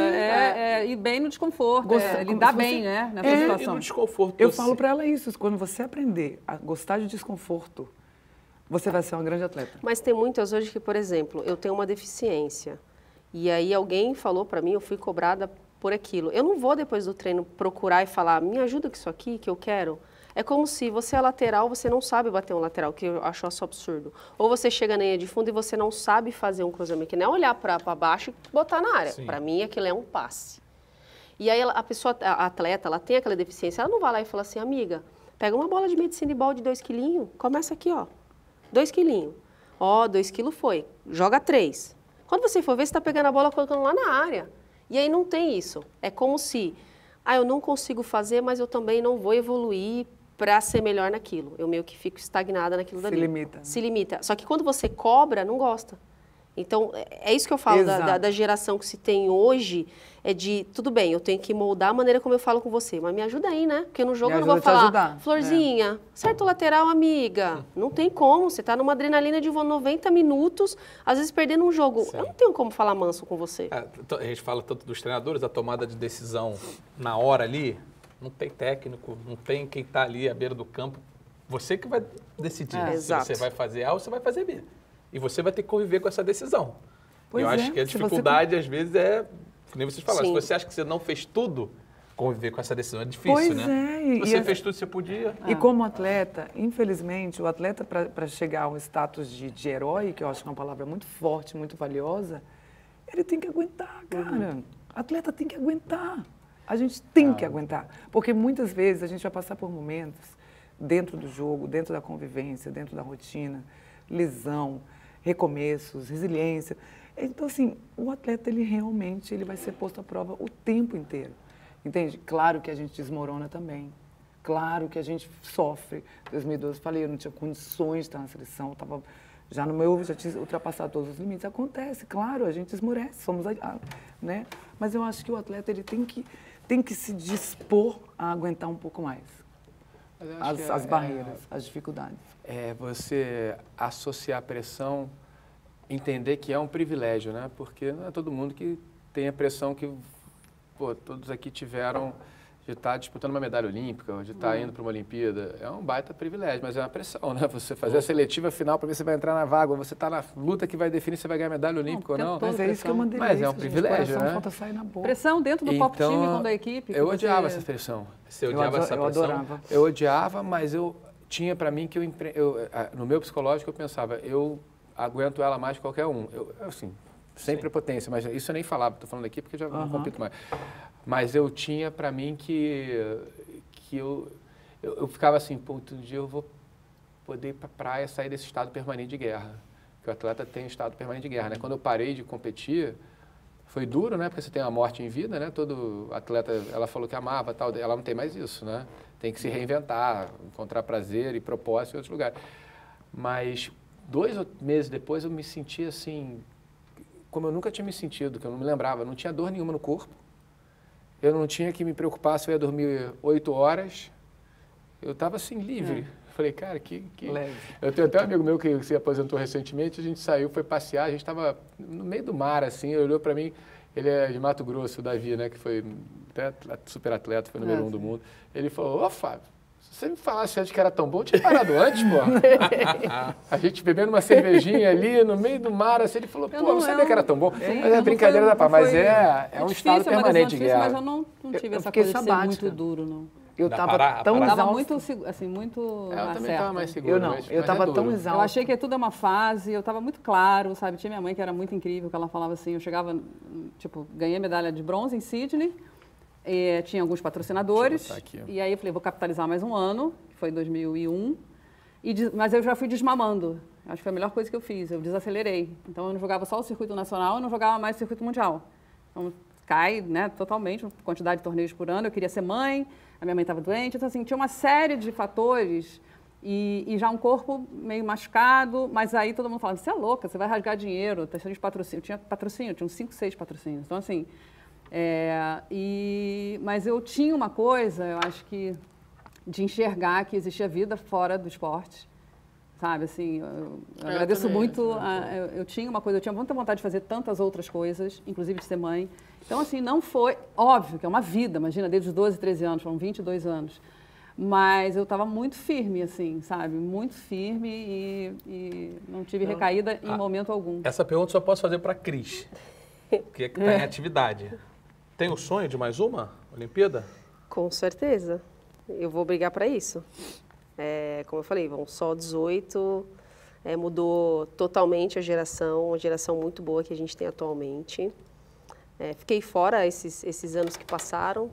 é ir bem no desconforto, lidar você- bem, né, nessa E situação. no desconforto. Eu assim, falo para ela isso, quando você aprender a gostar de desconforto, você vai ser uma grande atleta. Mas tem muitas hoje que, por exemplo, eu tenho uma deficiência. E aí alguém falou para mim, eu fui cobrada por aquilo. Eu não vou, depois do treino, procurar e falar, me ajuda com isso aqui, que eu quero. É como se você é lateral, você não sabe bater um lateral, que eu acho isso absurdo. Ou você chega na linha de fundo e você não sabe fazer um cruzamento, que não é olhar para baixo e botar na área. Sim. Para mim, aquilo é um passe. E aí a pessoa, a atleta, ela tem aquela deficiência, ela não vai lá e fala assim, amiga, pega uma bola de medicina de ball de 2 quilinhos, começa aqui, ó. 2 quilinhos. Ó, 2 quilos foi. Joga 3. Quando você for ver, você está pegando a bola e colocando lá na área. E aí não tem isso. É como se, eu não consigo fazer, mas eu também não vou evoluir para ser melhor naquilo. Eu meio que fico estagnada naquilo Se dali. limita, né? Se limita. Só que quando você cobra, não gosta. Então, é isso que eu falo da geração que se tem hoje, é de, tudo bem, eu tenho que moldar a maneira como eu falo com você, mas me ajuda aí, né? Porque no jogo Me eu não vou ajuda a te falar, ajudar. Florzinha, certo lateral, amiga. Não tem como, você tá numa adrenalina de 90 minutos, às vezes perdendo um jogo. Sim. Eu não tenho como falar manso com você. A gente fala tanto dos treinadores, a tomada de decisão na hora ali, não tem técnico, não tem quem está ali à beira do campo. Você que vai decidir se Exato. você vai fazer A ou você vai fazer B. E você vai ter que conviver com essa decisão. Pois eu é, acho que a se você dificuldade, às vezes, é, que nem vocês falaram, Sim. se você acha que você não fez tudo, conviver com essa decisão é difícil, Pois né? é, Se você fez tudo, você podia. E como atleta, infelizmente, o atleta, para chegar a um status de herói, que eu acho que é uma palavra muito forte, muito valiosa, ele tem que aguentar, cara. Atleta tem que aguentar. A gente tem que aguentar. Porque muitas vezes a gente vai passar por momentos dentro do jogo, dentro da convivência, dentro da rotina, lesão, recomeços, resiliência. Então, assim, o atleta, ele realmente ele vai ser posto à prova o tempo inteiro. Entende? Claro que a gente desmorona também. Claro que a gente sofre. Em 2012, falei, eu não tinha condições de estar na seleção, eu estava Já no meu, já tinha ultrapassado todos os limites. Acontece, claro, a gente esmorece, né? Mas eu acho que o atleta ele tem que se dispor a aguentar um pouco mais as barreiras, as dificuldades. Você associar a pressão, entender que é um privilégio, né? Porque não é todo mundo que tem a pressão que todos aqui tiveram de estar disputando uma medalha olímpica, ou de estar indo para uma Olimpíada. É um baita privilégio, mas é uma pressão, né? Você fazer a seletiva final para ver se vai entrar na vaga, ou você está na luta que vai definir se vai ganhar medalha olímpica ou não. Mas é isso que eu mandei. Mas é um privilégio, né? Falta sair na boca. Pressão dentro do próprio time, quando a equipe... Eu odiava essa pressão. Você odiava essa pressão? Eu adorava. Eu odiava, mas eu tinha para mim que no meu psicológico eu pensava, eu aguento ela mais que qualquer um. Assim, sem prepotência, mas isso eu nem falava, estou falando aqui porque já não compito mais. Mas eu tinha para mim que eu ficava assim, um dia eu vou poder ir para a praia, sair desse estado permanente de guerra. Porque o atleta tem estado permanente de guerra, né? Quando eu parei de competir, foi duro, né? Porque você tem a morte em vida, né? Todo atleta, ela falou que amava, tal, ela não tem mais isso, né? Tem que se reinventar, encontrar prazer e propósito em outros lugares. Mas 2 meses depois eu me senti assim, como eu nunca tinha me sentido, que eu não me lembrava, não tinha dor nenhuma no corpo. Eu não tinha que me preocupar se eu ia dormir 8 horas. Eu estava assim, livre. Falei, cara, que... Leve. Eu tenho até um amigo meu que se aposentou recentemente, a gente saiu, foi passear, a gente estava no meio do mar, assim, ele olhou para mim, ele é de Mato Grosso, o Davi, né, que foi até super atleta, foi número 1 do mundo. Ele falou, ô Fábio, se você me falasse antes que era tão bom, eu tinha parado antes, pô. A gente bebendo uma cervejinha ali no meio do mar, assim, ele falou, não sabia que era tão bom. Mas é brincadeira da paz, mas é um estado permanente de guerra. Mas eu não tive essa coisa de ser muito duro, não. Eu estava tão exausta. Estava muito, assim, muito eu também estava mais seguro. Eu estava tão exausta. Eu achei que tudo é uma fase, eu estava muito claro, sabe? Tinha minha mãe que era muito incrível, que ela falava assim, eu chegava, tipo, ganhei medalha de bronze em Sydney, tinha alguns patrocinadores, e aí eu falei, vou capitalizar mais um ano, que foi 2001, mas eu já fui desmamando. Acho que foi a melhor coisa que eu fiz, eu desacelerei. Então eu não jogava só o circuito nacional, eu não jogava mais o circuito mundial. Então cai, né, totalmente, quantidade de torneios por ano, eu queria ser mãe, a minha mãe estava doente, então assim, tinha uma série de fatores e já um corpo meio machucado, mas aí todo mundo falava, você é louca, você vai rasgar dinheiro, tá cheio de patrocínio. Tinha patrocínio, tinha uns 5, 6 patrocínios. Então assim, mas eu tinha uma coisa, eu acho que, de enxergar que existia vida fora do esporte, sabe, assim, eu agradeço também, muito, eu tinha uma coisa, eu tinha muita vontade de fazer tantas outras coisas, inclusive de ser mãe. Então, assim, não foi, óbvio que é uma vida, imagina, desde os 12, 13 anos, foram 22 anos. Mas eu estava muito firme, assim, sabe? Muito firme e não tive recaída em momento algum. Essa pergunta só posso fazer para a Cris, que está em atividade. Tem o sonho de mais uma Olimpíada? Com certeza. Eu vou brigar para isso. Como eu falei, vão só 18, mudou totalmente a geração, uma geração muito boa que a gente tem atualmente. Fiquei fora esses anos que passaram,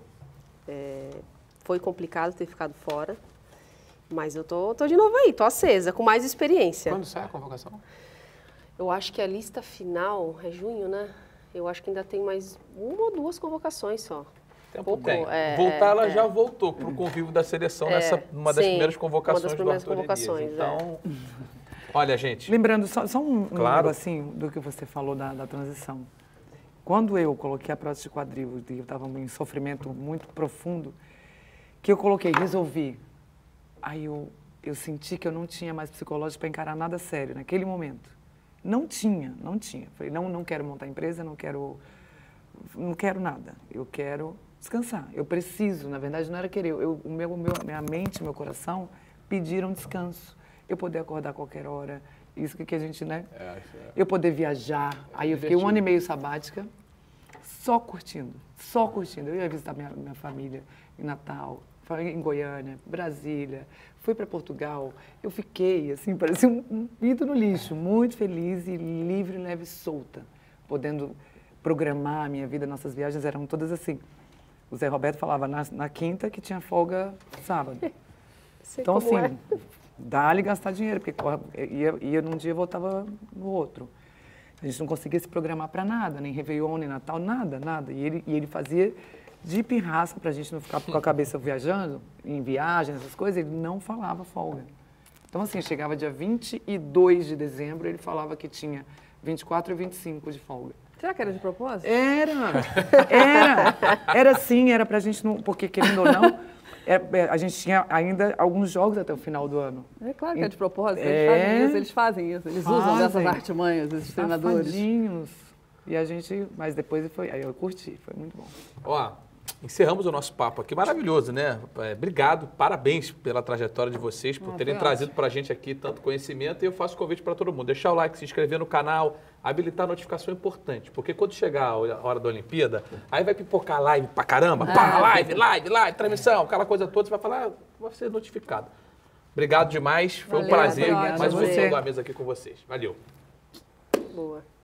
foi complicado ter ficado fora, mas eu tô de novo aí, tô acesa, com mais experiência. Quando sai a convocação? Eu acho que a lista final é junho, né? Eu acho que ainda tem mais 1 ou 2 convocações só. Tempo tem. Voltar, ela já voltou para o convívio da seleção nessa uma das primeiras convocações do Arthur Elias. Então, olha, gente... Lembrando, só um negocinho do que você falou da transição. Quando eu coloquei a prótese de quadril, eu estava em sofrimento muito profundo, que eu coloquei, resolvi. Aí eu senti que eu não tinha mais psicológico para encarar nada sério naquele momento. Não tinha. Falei, não quero montar empresa, não quero nada. Eu quero descansar. Eu preciso, na verdade, não era querer. Minha mente, meu coração pediram descanso. Eu poder acordar a qualquer hora. Isso que a gente, né? Eu poder viajar. Aí eu fiquei 1 ano e meio sabática, só curtindo. Eu ia visitar minha família em Natal, em Goiânia, Brasília, fui para Portugal. Eu fiquei, assim, parecia um pinto no lixo, muito feliz e livre, leve e solta, podendo programar a minha vida. Nossas viagens eram todas assim. O Zé Roberto falava na quinta que tinha folga sábado. Então, assim, dá-lhe gastar dinheiro, porque ia num dia e voltava no outro. A gente não conseguia se programar para nada, nem Réveillon, nem Natal, nada. E ele fazia de pirraça, para a gente não ficar com a cabeça viajando, em viagens, essas coisas, ele não falava folga. Então, assim, chegava dia 22 de dezembro, ele falava que tinha 24 e 25 de folga. Será que era de propósito? Era sim, era pra gente não... Porque, querendo ou não, a gente tinha ainda alguns jogos até o final do ano. É claro que é de propósito, eles fazem isso, eles usam dessas artimanhas, esses treinadores. Safadinhos. E a gente... Mas depois aí eu curti, foi muito bom. Ó, encerramos o nosso papo aqui, maravilhoso, né? Obrigado, parabéns pela trajetória de vocês, por terem trazido pra gente aqui tanto conhecimento. E eu faço convite para todo mundo, deixar o like, se inscrever no canal, habilitar a notificação é importante, porque quando chegar a hora da Olimpíada, aí vai pipocar live pra caramba, live, transmissão, aquela coisa toda, você vai falar, vai ser notificado. Obrigado demais, foi um prazer, mais uma edição da mesa aqui com vocês. Valeu. Boa.